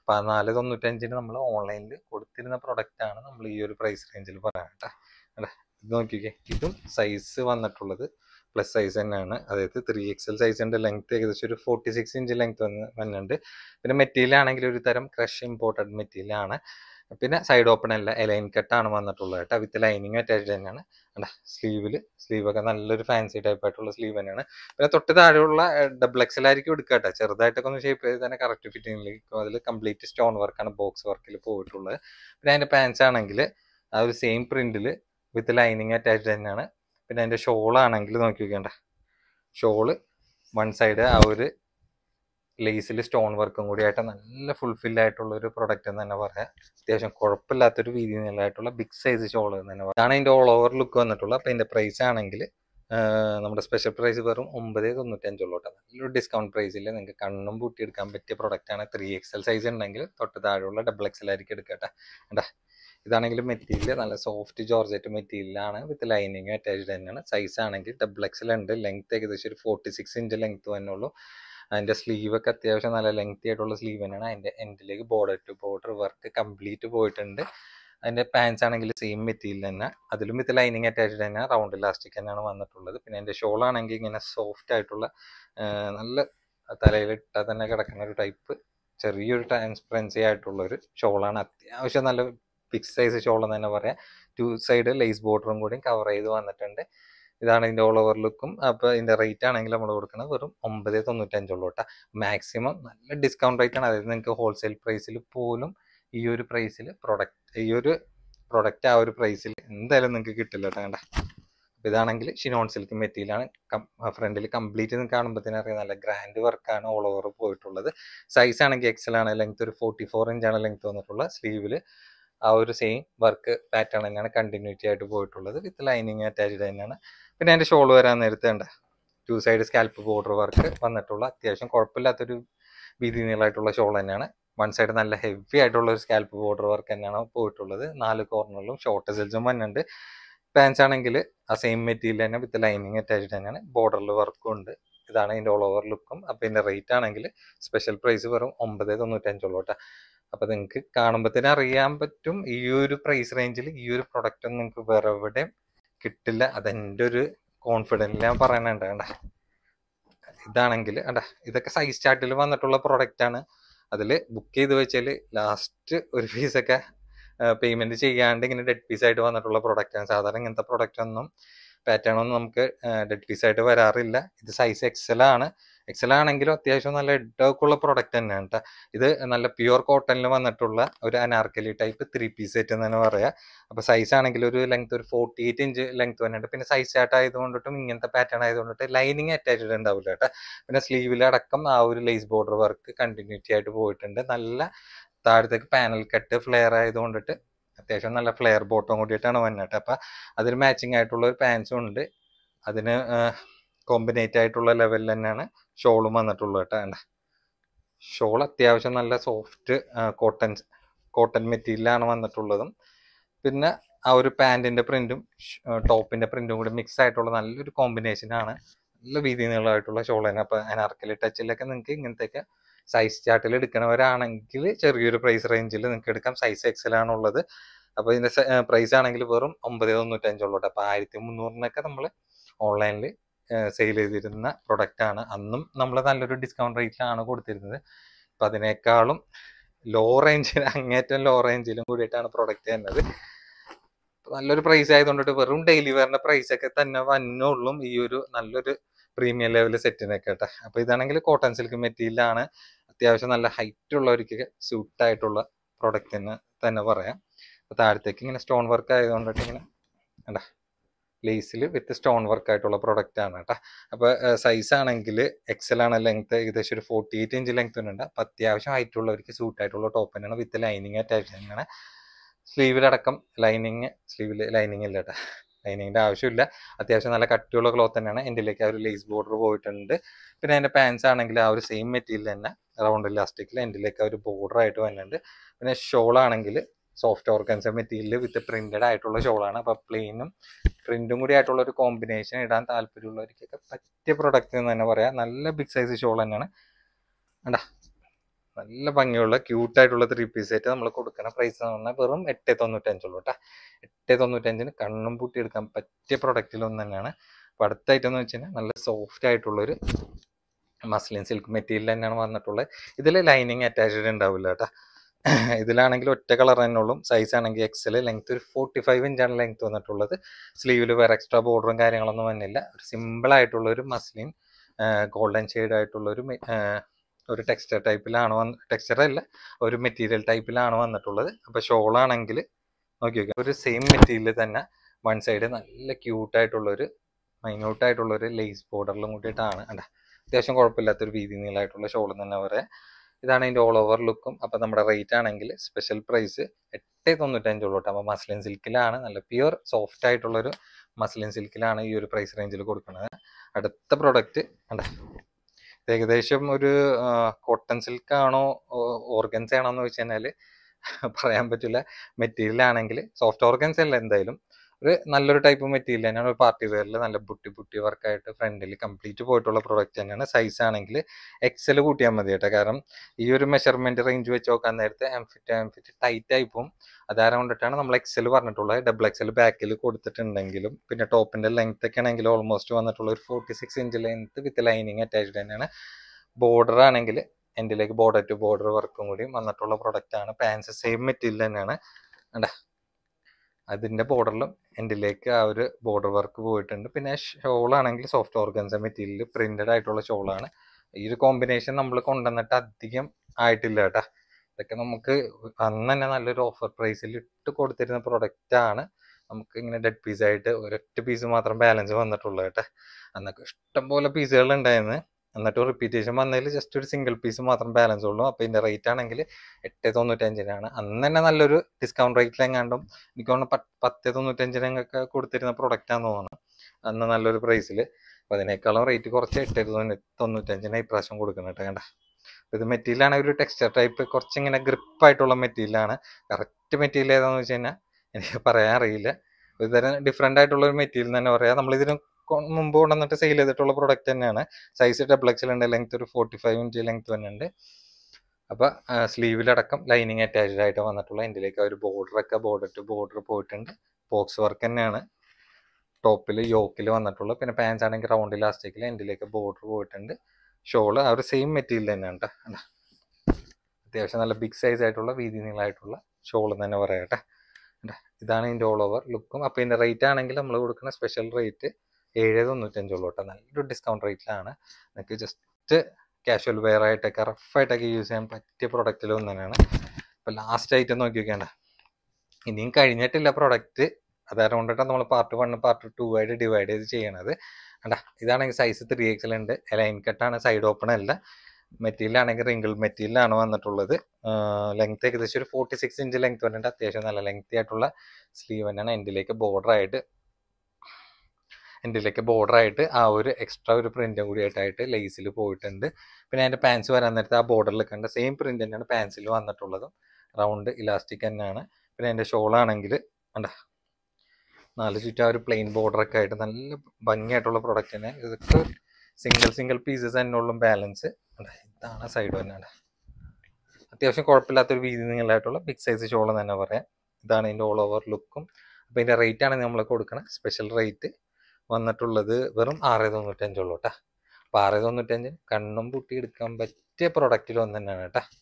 1495 നമ്മൾ ഓൺലൈനിൽ കൊടുത്തിരുന്ന പ്രൊഡക്റ്റാണ് നമ്മൾ ഈ ഒരു പ്രൈസ് റേഞ്ചിൽ പറയാം കേട്ടോ. ഇത് നോക്കിക്കേ, ഇതും സൈസ് വന്നിട്ടുള്ളത് പ്ലസ് സൈസ് തന്നെയാണ്. അതായത് 3XL സൈസിൻ്റെ ലെങ്ത് ഏകദേശം ഒരു 46 ഇഞ്ച് ലെങ്ത് വന്നിട്ടുണ്ട്. പിന്നെ മെറ്റീരിയൽ ആണെങ്കിൽ ഒരു തരം ക്രഷ് ഇമ്പോർട്ടഡ് മെറ്റീരിയൽ ആണ്. പിന്നെ സൈഡ് ഓപ്പൺ അല്ല, എലൈൻ കട്ടാണ് വന്നിട്ടുള്ളത് കേട്ടോ. വിത്ത് ലൈനിങ് അറ്റാച്ച്ഡ് തന്നെയാണ്. സ്ലീവൊക്കെ നല്ലൊരു ഫാൻസി ടൈപ്പ് ആയിട്ടുള്ള സ്ലീവ് തന്നെയാണ്. പിന്നെ തൊട്ട് താഴെയുള്ള XL ആയിരിക്കും എടുക്കുക കേട്ടോ. ചെറുതായിട്ടൊക്കെ ഒന്ന് ഷേപ്പ് ചെയ്ത് തന്നെ കറക്റ്റ് ഫിറ്റിങ്ങിലേക്ക്. അതിൽ കംപ്ലീറ്റ് സ്റ്റോൺ വർക്കാണ് ബോക്സ് വർക്കിൽ പോയിട്ടുള്ളത്. പിന്നെ അതിൻ്റെ പാൻസ് ആണെങ്കിൽ ആ ഒരു സെയിം പ്രിന്റിൽ വിത്ത് ലൈനിങ് അറ്റാച്ച്ഡ് തന്നെയാണ്. പിന്നെ അതിൻ്റെ ഷോളാണെങ്കിൽ നോക്കി നോക്കേണ്ട, ഷോള് വൺ സൈഡ് ആ ഒരു ലേസിൽ സ്റ്റോൺ വർക്കും കൂടി ആയിട്ട് നല്ല ഫുൾഫിൽ ആയിട്ടുള്ള ഒരു പ്രൊഡക്റ്റ് എന്ന് തന്നെ പറയാം. അത്യാവശ്യം കുഴപ്പമില്ലാത്തൊരു വീതി നീളമായിട്ടുള്ള ബിഗ് സൈസ് ഷോൾ എന്ന് തന്നെ പറയാം. അതാണ് ഇതിൻ്റെ ഓൾ ഓവർ ലുക്ക് വന്നിട്ടുള്ളത്. അപ്പോൾ ഇതിൻ്റെ പ്രൈസ് ആണെങ്കിൽ നമ്മുടെ സ്പെഷ്യൽ പ്രൈസ് വെറും 995 ഉള്ളൂ കേട്ടോ. നല്ലൊരു ഡിസ്കൗണ്ട് പ്രൈസിൽ നിങ്ങൾക്ക് കണ്ണും പൂട്ടി എടുക്കാൻ പറ്റിയ പ്രൊഡക്റ്റാണ്. 3XL സൈസ് ഉണ്ടെങ്കിൽ തൊട്ട് താഴെയുള്ള XL ആയിരിക്കും എടുക്കട്ടെ. കേട്ടാ, ഇതാണെങ്കിൽ മെറ്റീരിയൽ നല്ല സോഫ്റ്റ് ജോർജറ്റ് മെറ്റീരിയലാണ് വിത്ത് ലൈനിങ് അറ്റാച്ച്ഡ് തന്നെയാണ്. സൈസ് ആണെങ്കിൽ XL ഉണ്ട്. ലെങ്ത് ഏകദേശം ഒരു 46 ഇഞ്ച് ലെങ്ത് തന്നെ ഉള്ളൂ. അതിൻ്റെ സ്ലീവൊക്കെ അത്യാവശ്യം നല്ല ലെങ്തി ആയിട്ടുള്ള സ്ലീവ് തന്നെയാണ്. അതിൻ്റെ എൻഡിലേക്ക് border to border work complete പോയിട്ടുണ്ട്. അതിൻ്റെ പാൻസ് ആണെങ്കിൽ സെയിം മെറ്റീരിയൽ തന്നെ, അതിലും വിത്ത് ലൈനിങ് അറ്റാച്ച്ഡ് തന്നെ, റൗണ്ട് ഇലാസ്റ്റിക് തന്നെയാണ് വന്നിട്ടുള്ളത്. പിന്നെ അതിൻ്റെ ഷോൾ ആണെങ്കിൽ ഇങ്ങനെ സോഫ്റ്റ് ആയിട്ടുള്ള നല്ല തലയിലിട്ടാൽ തന്നെ കിടക്കുന്ന ഒരു ടൈപ്പ് ചെറിയൊരു ട്രാൻസ്പെറൻസി ആയിട്ടുള്ള ഒരു ഷോളാണ്. അത്യാവശ്യം നല്ല ബിഗ് സൈസ് ഷോൾ എന്ന് തന്നെ പറയാം. 2 സൈഡ് ലേസ് ബോർഡറും കൂടി കവർ ചെയ്ത് വന്നിട്ടുണ്ട്. ഇതാണ് ഇതിൻ്റെ ഓൾ ഓവർ ലുക്കും. അപ്പോൾ ഇതിൻ്റെ റേറ്റ് ആണെങ്കിൽ നമ്മൾ കൊടുക്കുന്നത് വെറും 995 ഉള്ളൂ കേട്ടോ. മാക്സിമം നല്ല ഡിസ്കൗണ്ട് റേറ്റ് ആണ്. അതായത് നിങ്ങൾക്ക് ഹോൾസെയിൽ പ്രൈസിൽ പോലും ഈ ഒരു പ്രൈസിൽ പ്രൊഡക്റ്റ് ആ ഒരു പ്രൈസിൽ എന്തായാലും നിങ്ങൾക്ക് കിട്ടില്ല കേട്ടോ. കണ്ട, അപ്പോൾ ഇതാണെങ്കിൽ ഷിനോൺ സിൽക്ക് മെറ്റീരിയലാണ്. ഫ്രണ്ടിൽ കംപ്ലീറ്റ് നിങ്ങൾക്ക് കാണുമ്പോൾ തന്നെ അറിയാം നല്ല ഗ്രാൻഡ് വർക്കാണ് ഓൾ ഓവർ പോയിട്ടുള്ളത്. സൈസ് ആണെങ്കിൽ XL ആണ്. ലെങ്ത് ഒരു 44 ഇഞ്ചാണ് ലെങ്ത് വന്നിട്ടുള്ളത്. സ്ലീവിൽ ആ ഒരു സെയിം വർക്ക് പാറ്റേൺ തന്നെയാണ് കണ്ടിന്യൂറ്റി ആയിട്ട് പോയിട്ടുള്ളത്. വിത്ത് ലൈനിങ് അറ്റാച്ച്ഡ് തന്നെയാണ്. പിന്നെ അതിൻ്റെ ഷോൾ വരാൻ നേരത്തെ ഉണ്ട് 2 സൈഡ് സ്കാൽപ്പ് ബോർഡർ വർക്ക് വന്നിട്ടുള്ള അത്യാവശ്യം കുഴപ്പമില്ലാത്തൊരു വീതി നീളമായിട്ടുള്ള ഷോൾ തന്നെയാണ്. വൺ സൈഡ് നല്ല ഹെവി ആയിട്ടുള്ള ഒരു സ്കാൽപ്പ് ബോർഡർ വർക്ക് തന്നെയാണ് പോയിട്ടുള്ളത്. 4 കോർണറിലും ഷോർട്ട് സെൽസും വന്നിട്ടുണ്ട്. പാൻസ് ആണെങ്കിൽ ആ സെയിം മെറ്റീരിയൽ തന്നെ വിത്ത് ലൈനിങ് അറ്റാച്ച്ഡ് തന്നെയാണ്. ബോർഡറിൽ വർക്കും ഉണ്ട്. ഇതാണ് ഇതിൻ്റെ ഓൾ ഓവർ ലുക്കും. അപ്പോൾ ഇതിൻ്റെ റേറ്റ് ആണെങ്കിൽ സ്പെഷ്യൽ പ്രൈസ് വെറും 995 ഉള്ളൂ കേട്ടോ. അപ്പോൾ നിങ്ങൾക്ക് കാണുമ്പോൾ തന്നെ അറിയാൻ പറ്റും ഈ ഒരു പ്രൈസ് റേഞ്ചിൽ ഈ ഒരു പ്രൊഡക്റ്റ് ഒന്നും നിങ്ങൾക്ക് വേറെ എവിടെയും കിട്ടില്ല. അതെൻ്റെ ഒരു കോൺഫിഡൻസ് ഞാൻ പറയാനുണ്ട്. കണ്ട, ഇതാണെങ്കിൽ ഇതൊക്കെ സൈസ് ചാർട്ടിൽ വന്നിട്ടുള്ള പ്രൊഡക്റ്റ് ആണ്. അതിൽ ബുക്ക് ചെയ്ത് വെച്ചാൽ ലാസ്റ്റ് ഒരു പീസൊക്കെ പേയ്മെന്റ് ചെയ്യാണ്ട് ഇങ്ങനെ ഡെഡ് പീസ് ആയിട്ട് വന്നിട്ടുള്ള പ്രൊഡക്റ്റ് ആണ്. സാധാരണ ഇങ്ങനത്തെ പ്രൊഡക്റ്റ് ഒന്നും പാറ്റേൺ ഒന്നും നമുക്ക് ഡെഡ് പീസ് ആയിട്ട് വരാറില്ല. ഇത് സൈസ് XL ആണ്. XL ആണെങ്കിലും അത്യാവശ്യം നല്ല ഇടക്കുള്ള പ്രൊഡക്റ്റ് തന്നെയാണ് കേട്ടോ. ഇത് നല്ല പ്യുവർ കോട്ടണിൽ വന്നിട്ടുള്ള ഒരു അനാർക്കലി ടൈപ്പ് 3 പീസ് സെറ്റ് എന്ന് തന്നെ പറയാം. അപ്പോൾ സൈസ് ആണെങ്കിൽ ഒരു ലെങ്ത് ഒരു 48 ഇഞ്ച് ലെങ്ത് വന്നിട്ട്. പിന്നെ സൈസ് ചാർട്ട് ആയതുകൊണ്ടിട്ടും ഇങ്ങനത്തെ പാറ്റേൺ ആയതുകൊണ്ടിട്ട് ലൈനിങ് അറ്റാച്ച്ഡ് ഉണ്ടാവില്ല കേട്ടോ. പിന്നെ സ്ലീവിലടക്കം ആ ഒരു ലേസ് ബോർഡർ വർക്ക് കണ്ടിന്യൂറ്റി ആയിട്ട് പോയിട്ടുണ്ട്. നല്ല താഴത്തേക്ക് പാനൽ കട്ട് ഫ്ലെയർ ആയതുകൊണ്ടിട്ട് അത്യാവശ്യം നല്ല ഫ്ലെയർ ബോട്ടം കൂടിയിട്ടാണ് വന്നിട്ട്. അപ്പം അതിന് മാച്ചിങ് ആയിട്ടുള്ള ഒരു പാൻസും ഉണ്ട്. അതിന് കോമ്പിനേറ്റ് ആയിട്ടുള്ള ലെവലിൽ തന്നെയാണ് ഷോളും വന്നിട്ടുള്ളത് കേട്ടോ. ഷോൾ അത്യാവശ്യം നല്ല സോഫ്റ്റ് കോട്ടൺ മെറ്റീരിയലാണ് വന്നിട്ടുള്ളതും. പിന്നെ ആ ഒരു പാൻറ്റിൻ്റെ പ്രിന്റും ടോപ്പിൻ്റെ പ്രിന്റും കൂടി മിക്സ് ആയിട്ടുള്ള നല്ലൊരു കോമ്പിനേഷനാണ്. നല്ല വീതി നീളമായിട്ടുള്ള ഷോൾ തന്നെ. അപ്പോൾ അനാർക്കലി ടച്ചിലൊക്കെ നിങ്ങൾക്ക് ഇങ്ങനത്തെയൊക്കെ സൈസ് ചാർട്ടിൽ എടുക്കണവരാണെങ്കിൽ ചെറിയൊരു പ്രൈസ് റേഞ്ചിൽ നിങ്ങൾക്ക് എടുക്കാം. സൈസ് XL ആണുള്ളത്. അപ്പോൾ ഇതിൻ്റെ പ്രൈസ് ആണെങ്കിൽ വെറും 995 ഉള്ളൂ. അപ്പോൾ 1300 നമ്മൾ ഓൺലൈനിൽ സെയിൽ ചെയ്തിരുന്ന പ്രൊഡക്റ്റ് ആണ്. അന്നും നമ്മൾ നല്ലൊരു ഡിസ്കൗണ്ട് റേറ്റിലാണ് കൊടുത്തിരുന്നത്. അപ്പം അതിനേക്കാളും ലോ റേഞ്ചിൽ, അങ്ങേറ്റം ലോ റേഞ്ചിലും കൂടിയിട്ടാണ് പ്രൊഡക്റ്റ് തന്നത്. നല്ലൊരു പ്രൈസ് ആയതുകൊണ്ടിട്ട് വെറും ഡെയിലി വെയറിന്റെ പ്രൈസ് ഒക്കെ തന്നെ വന്നുള്ളൂ ഈ ഒരു നല്ലൊരു പ്രീമിയം ലെവൽ സെറ്റിനൊക്കെ കേട്ടോ. അപ്പോൾ ഇതാണെങ്കിൽ കോട്ടൺ സിൽക്ക് മെറ്റീരിയലാണ്. അത്യാവശ്യം നല്ല ഹൈറ്റ് ഉള്ളവർക്കൊക്കെ സ്യൂട്ട് ആയിട്ടുള്ള പ്രൊഡക്റ്റ് തന്നെ പറയാം. അപ്പോൾ താഴത്തേക്ക് ഇങ്ങനെ സ്റ്റോൺ വർക്ക് ആയതുകൊണ്ടിട്ട് ഇങ്ങനെ കണ്ടാ ലേസിൽ വിത്ത് സ്റ്റോൺ വർക്ക് ആയിട്ടുള്ള പ്രൊഡക്റ്റ് ആണ് കേട്ടോ. അപ്പോൾ സൈസ് ആണെങ്കിൽ XL ആണ്. ലെങ്ത് ഏകദേശം ഒരു 48 ഇഞ്ച് ലെങ്ത് ഉണ്ട്. അപ്പോൾ അത്യാവശ്യം ഹൈറ്റ് ഉള്ളവർക്ക് സ്യൂട്ട് ആയിട്ടുള്ള ടോപ്പ് തന്നെയാണ്. വിത്ത് ലൈനിങ് അറ്റാച്ച് തന്നെയാണ്. സ്ലീവിലടക്കം സ്ലീവിൽ ലൈനിങ് ഇല്ല കേട്ടോ, ലൈനിങ്ങിൻ്റെ ആവശ്യമില്ല. അത്യാവശ്യം നല്ല കട്ടിയുള്ള ക്ലോത്ത് തന്നെയാണ്. എൻ്റെലേക്ക് ആ ഒരു ലേസ് ബോർഡർ പോയിട്ടുണ്ട്. പിന്നെ അതിൻ്റെ പാൻസ് ആണെങ്കിൽ ആ ഒരു സെയിം മെറ്റീരിയൽ തന്നെ റൗണ്ട് ഇലാസ്റ്റിക്കിൽ എൻ്റെലേക്ക് ആ ഒരു ബോർഡർ ആയിട്ട് വരുന്നുണ്ട്. പിന്നെ ഷോൾ ആണെങ്കിൽ soft organza material with printed ആയിട്ടുള്ള ഷോളാണ്. അപ്പോൾ പ്ലെയിനും പ്രിന്റും കൂടി ആയിട്ടുള്ള ഒരു കോമ്പിനേഷൻ ഇടാൻ താല്പര്യമുള്ളവർക്കൊക്കെ പറ്റിയ പ്രൊഡക്റ്റ് എന്ന് തന്നെ പറയാം. നല്ല ബിഗ് സൈസ് ഷോൾ തന്നെയാണ്. കണ്ടാ നല്ല ഭംഗിയുള്ള ക്യൂട്ടായിട്ടുള്ള 3 പീസ് സെറ്റ് നമ്മൾ കൊടുക്കുന്ന പ്രൈസ് എന്ന് പറഞ്ഞാൽ വെറും 895 ഉള്ളൂ കേട്ടോ. 895 കണ്ണും പൂട്ടി എടുക്കാൻ പറ്റിയ പ്രൊഡക്റ്റിലൊന്നും തന്നെയാണ്. അപ്പോൾ അടുത്ത ഐറ്റം എന്ന് വെച്ച് കഴിഞ്ഞാൽ നല്ല സോഫ്റ്റ് ആയിട്ടുള്ളൊരു മസ്ലിൻ സിൽക്ക് മെറ്റീരിയൽ തന്നെയാണ് വന്നിട്ടുള്ളത്. ഇതിൽ ലൈനിങ് അറ്റാച്ച്ഡ് ഉണ്ടാവില്ല കേട്ടോ. ഇതിലാണെങ്കിൽ ഒറ്റ കളർ തന്നെ ഉള്ളൂ. സൈസ് ആണെങ്കിൽ എക്സൽ, ലെങ്ത് ഒരു 45 ഇഞ്ചാണ് ലെങ്ത് വന്നിട്ടുള്ളത്. സ്ലീവിൽ വേറെ എക്സ്ട്രാ ബോർഡറും കാര്യങ്ങളൊന്നും വന്നില്ല. ഒരു സിമ്പിൾ ആയിട്ടുള്ള ഒരു മസ്ലിൻ ഗോൾഡൻ ഷെയ്ഡ് ആയിട്ടുള്ള ഒരു ടെക്സ്ചർ ടൈപ്പിലാണ് ടെക്സ്ചർ അല്ല, ഒരു മെറ്റീരിയൽ ടൈപ്പിലാണ് വന്നിട്ടുള്ളത്. അപ്പോൾ ഷോൾ ആണെങ്കിൽ നോക്കി നോക്കിയാൽ ഒരു സെയിം മെറ്റീരിയൽ തന്നെ വൺ സൈഡ് നല്ല ക്യൂട്ടായിട്ടുള്ളൊരു മൈന്യൂട്ടായിട്ടുള്ളൊരു ലേസ് ബോർഡറിലും കൂട്ടിയിട്ടാണ് കണ്ട. അത്യാവശ്യം കുഴപ്പമില്ലാത്തൊരു വീതി നീളമായിട്ടുള്ള ഷോൾ തന്നെ പറയാം. ഇതാണ് അതിൻ്റെ ഓൾ ഓവർ ലുക്കും. അപ്പോൾ നമ്മുടെ റേറ്റ് ആണെങ്കിൽ സ്പെഷ്യൽ പ്രൈസ് 895 ഉള്ളൂ കേട്ടോ. അപ്പോൾ മസ്ലിൻ സിൽക്കിലാണ്, നല്ല പ്യുവർ സോഫ്റ്റ് ആയിട്ടുള്ളൊരു മസ്ലിൻ സിൽക്കിലാണ് ഈ ഒരു പ്രൈസ് റേഞ്ചിൽ കൊടുക്കുന്നത്. അടുത്ത പ്രൊഡക്റ്റ് കണ്ട, ഏകദേശം ഒരു കോട്ടൺ സിൽക്ക് ആണോ ഓർഗൻസ ആണോ എന്ന് വെച്ച് കഴിഞ്ഞാൽ പറയാൻ പറ്റില്ല. മെറ്റീരിയൽ ആണെങ്കിൽ സോഫ്റ്റ് ഓർഗൻസ അല്ല, എന്തായാലും ഒരു നല്ലൊരു ടൈപ്പ് മെറ്റീരിയൽ തന്നെയാണ്. ഒരു പാർട്ടി വെയറിൽ നല്ല ബുട്ടി വർക്കായിട്ട് ഫ്രണ്ടിൽ കംപ്ലീറ്റ് പോയിട്ടുള്ള പ്രൊഡക്റ്റ് തന്നെയാണ്. സൈസ് ആണെങ്കിൽ എക്സൽ കൂട്ടിയാൽ മതി കേട്ടോ. കാരണം ഈ ഒരു മെഷർമെന്റ് റേഞ്ച് വെച്ച് നോക്കാൻ നേരത്തെ എം ഫിറ്റ് ടൈറ്റ് ആയി പോകും. അതാരം കൊണ്ടിട്ടാണ് നമ്മൾ എക്സൽ പറഞ്ഞിട്ടുള്ളത്. ഡബിൾ എക്സൽ ബാക്കിൽ കൊടുത്തിട്ടുണ്ടെങ്കിലും പിന്നെ ടോപ്പിന്റെ ലെങ്ത് ഒക്കെ ആണെങ്കിൽ ഓൾമോസ്റ്റ് വന്നിട്ടുള്ള ഒരു 46 inch length with lining attached തന്നെയാണ്. ബോർഡർ ആണെങ്കിൽ എൻ്റെലേക്ക് ബോർഡർ ടു ബോർഡർ വർക്കും കൂടി വന്നിട്ടുള്ള പ്രൊഡക്റ്റ് ആണ്. പാൻസ് സെയിം മെറ്റീരിയൽ തന്നെയാണ്. കണ്ടാ അതിൻ്റെ ബോർഡറിലും എൻ്റെലേക്ക് ആ ഒരു ബോർഡർ വർക്ക് പോയിട്ടുണ്ട്. പിന്നെ ഷോളാണെങ്കിൽ സോഫ്റ്റ് ഓർഗൻസ മെറ്റീരിയൽ പ്രിന്റഡ് ആയിട്ടുള്ള ഷോളാണ്. ഈ ഒരു കോമ്പിനേഷൻ നമ്മൾ കൊണ്ടുവന്നിട്ട് അധികം ആയിട്ടില്ല കേട്ടോ. ഇതൊക്കെ നമുക്ക് അന്ന് തന്നെ നല്ലൊരു ഓഫർ പ്രൈസിൽ ഇട്ട് കൊടുത്തിരുന്ന പ്രൊഡക്റ്റ് ആണ്. നമുക്ക് ഇങ്ങനെ ഡെഡ് പീസായിട്ട് ഒരൊറ്റ പീസ് മാത്രം ബാലൻസ് വന്നിട്ടുള്ളൂ കേട്ടോ. അന്നൊക്കെ ഇഷ്ടംപോലെ പീസുകൾ ഉണ്ടായിരുന്നു. എന്നിട്ട് റിപ്പീറ്റേഷൻ വന്നതിൽ ജസ്റ്റ് ഒരു സിംഗിൾ പീസ് മാത്രം ബാലൻസ് ഉള്ളൂ. അപ്പോൾ ഇതിൻ്റെ റേറ്റ് ആണെങ്കിൽ 895 അന്ന് തന്നെ നല്ലൊരു ഡിസ്കൗണ്ട് റേറ്റിലെങ്ങാണ്ടും എനിക്ക് തോന്നുന്നു 1095 കൊടുത്തിരുന്ന പ്രൊഡക്റ്റ് ആണെന്ന് തോന്നുന്നു അന്ന് നല്ലൊരു പ്രൈസിൽ. അപ്പോൾ അതിനേക്കാളും റേറ്റ് കുറച്ച് 895 ഇപ്രാവശ്യം കൊടുക്കുന്നത് കേട്ടോ. കണ്ട ഇത് മെറ്റീരിയൽ ആണെങ്കിൽ ഒരു ടെക്സ്ചർ ടൈപ്പ് കുറച്ചിങ്ങനെ ഗ്രിപ്പായിട്ടുള്ള മെറ്റീരിയലാണ്. കറക്റ്റ് മെറ്റീരിയൽ ഏതാണെന്ന് വെച്ച് കഴിഞ്ഞാൽ എനിക്ക് പറയാൻ അറിയില്ല. ഇതരം ഡിഫറെൻ്റ് ആയിട്ടുള്ള ഒരു മെറ്റീരിയൽ തന്നെ പറയാം. നമ്മളിതിന് മുമ്പ് കൊണ്ടുവന്നിട്ട് സെയിൽ ചെയ്തിട്ടുള്ള പ്രൊഡക്റ്റ് തന്നെയാണ്. സൈസ് ഡബിൾ എക്സൽ ഉണ്ട്, ലെങ്ത് ഒരു 45 ഇഞ്ച് ലെങ്ത് തന്നെയുണ്ട്. അപ്പോൾ സ്ലീവിലടക്കം ലൈനിങ് അറ്റാച്ച്ഡ് ആയിട്ട് വന്നിട്ടുള്ള എൻ്റെലേക്ക് ഒരു ബോർഡർ ടു ബോർഡർ പോയിട്ടുണ്ട്. ബോക്സ് വർക്ക് തന്നെയാണ് ടോപ്പിൽ യോക്കിൽ വന്നിട്ടുള്ളത്. പിന്നെ പാൻസ് ആണെങ്കിൽ റൗണ്ട് ഇലാസ്റ്റിക്കിൽ എൻ്റെലേക്ക് ബോർഡർ പോയിട്ടുണ്ട്. ഷോള് ആ ഒരു സെയിം മെറ്റീരിയൽ തന്നെയാണ് കേട്ടോ. അത്യാവശ്യം നല്ല ബിഗ് സൈസ് ആയിട്ടുള്ള വീതി നീളമായിട്ടുള്ള ഷോൾ തന്നെ പറയട്ടെ. ഇതാണ് ഇതിൻ്റെ ഓൾ ഓവർ ലുക്കും. അപ്പോൾ ഇതിൻ്റെ റേറ്റ് ആണെങ്കിൽ നമ്മൾ കൊടുക്കുന്ന സ്പെഷ്യൽ റേറ്റ് 795 ഉള്ളൂ കേട്ടോ. നല്ലൊരു ഡിസ്കൗണ്ട് റേറ്റിലാണ്. നിങ്ങൾക്ക് ജസ്റ്റ് കാഷ്വൽ വെയർ ആയിട്ടൊക്കെ റഫായിട്ടൊക്കെ യൂസ് ചെയ്യാൻ പറ്റിയ പ്രൊഡക്റ്റിലൊന്നും തന്നെയാണ്. ഇപ്പോൾ ലാസ്റ്റ് ഐറ്റം നോക്കി നോക്കേണ്ട, ഇനിയും കഴിഞ്ഞിട്ടില്ല പ്രൊഡക്റ്റ്. അതുകൊണ്ടിട്ടാണ് നമ്മൾ പാർട്ട് 1 പാർട്ട് 2 ആയിട്ട് ഡിവൈഡ് ചെയ്ത് ചെയ്യണത്. കണ്ടാ ഇതാണെങ്കിൽ സൈസ് 3XL ഉണ്ട്. ലൈൻ കട്ടാണ്, സൈഡ് ഓപ്പൺ അല്ല. മെറ്റീരിയൽ ആണെങ്കിൽ റിങ്കിൾ മെറ്റീരിയലാണ് വന്നിട്ടുള്ളത്. ലെങ്ത് ഏകദേശം ഒരു 46 ഇഞ്ച് ലെങ്ത് വന്നിട്ട് അത്യാവശ്യം നല്ല ലെങ്തി ആയിട്ടുള്ള സ്ലീവ് തന്നെയാണ്. എൻ്റെലേക്ക് ബോർഡർ ആയിട്ട് ആ ഒരു എക്സ്ട്രാ ഒരു പ്രിന്റും കൂടി ആയിട്ട് ലേസിൽ പോയിട്ടുണ്ട്. പിന്നെ അതിൻ്റെ പാൻസ് വരാൻ നേരത്തെ ആ ബോർഡറിൽ കണ്ട സെയിം പ്രിന്റ് തന്നെയാണ് പാൻസിൽ വന്നിട്ടുള്ളതും. റൗണ്ട് ഇലാസ്റ്റിക് തന്നെയാണ്. പിന്നെ അതിൻ്റെ ഷോളാണെങ്കിൽ കണ്ട 4 ചുറ്റും ആ ഒരു പ്ലെയിൻ ബോർഡറൊക്കെ ആയിട്ട് നല്ല ഭംഗിയായിട്ടുള്ള പ്രൊഡക്റ്റ് തന്നെ. ഇതൊക്കെ സിംഗിൾ പീസസ് തന്നെ ഉള്ളൂ ബാലൻസ്. ഇതാണ് സൈഡ് തന്നെയാണ്. അത്യാവശ്യം കുഴപ്പമില്ലാത്തൊരു വീതി നീളമായിട്ടുള്ള ബിഗ് സൈസ് ഷോൾ തന്നെ പറയാം. ഇതാണ് ഇതിൻ്റെ ഓൾ ഓവർ ലുക്കും. അപ്പോൾ ഇതിൻ്റെ റേറ്റ് ആണ് നമ്മൾ കൊടുക്കണം. സ്പെഷ്യൽ റേറ്റ് വന്നിട്ടുള്ളത് വെറും 695 ഉള്ളൂ കേട്ടോ. അപ്പോൾ 695 കണ്ണും പൂട്ടി എടുക്കാൻ പറ്റിയ പ്രൊഡക്റ്റിൽ ഒന്ന് തന്നെയാണ് കേട്ടോ.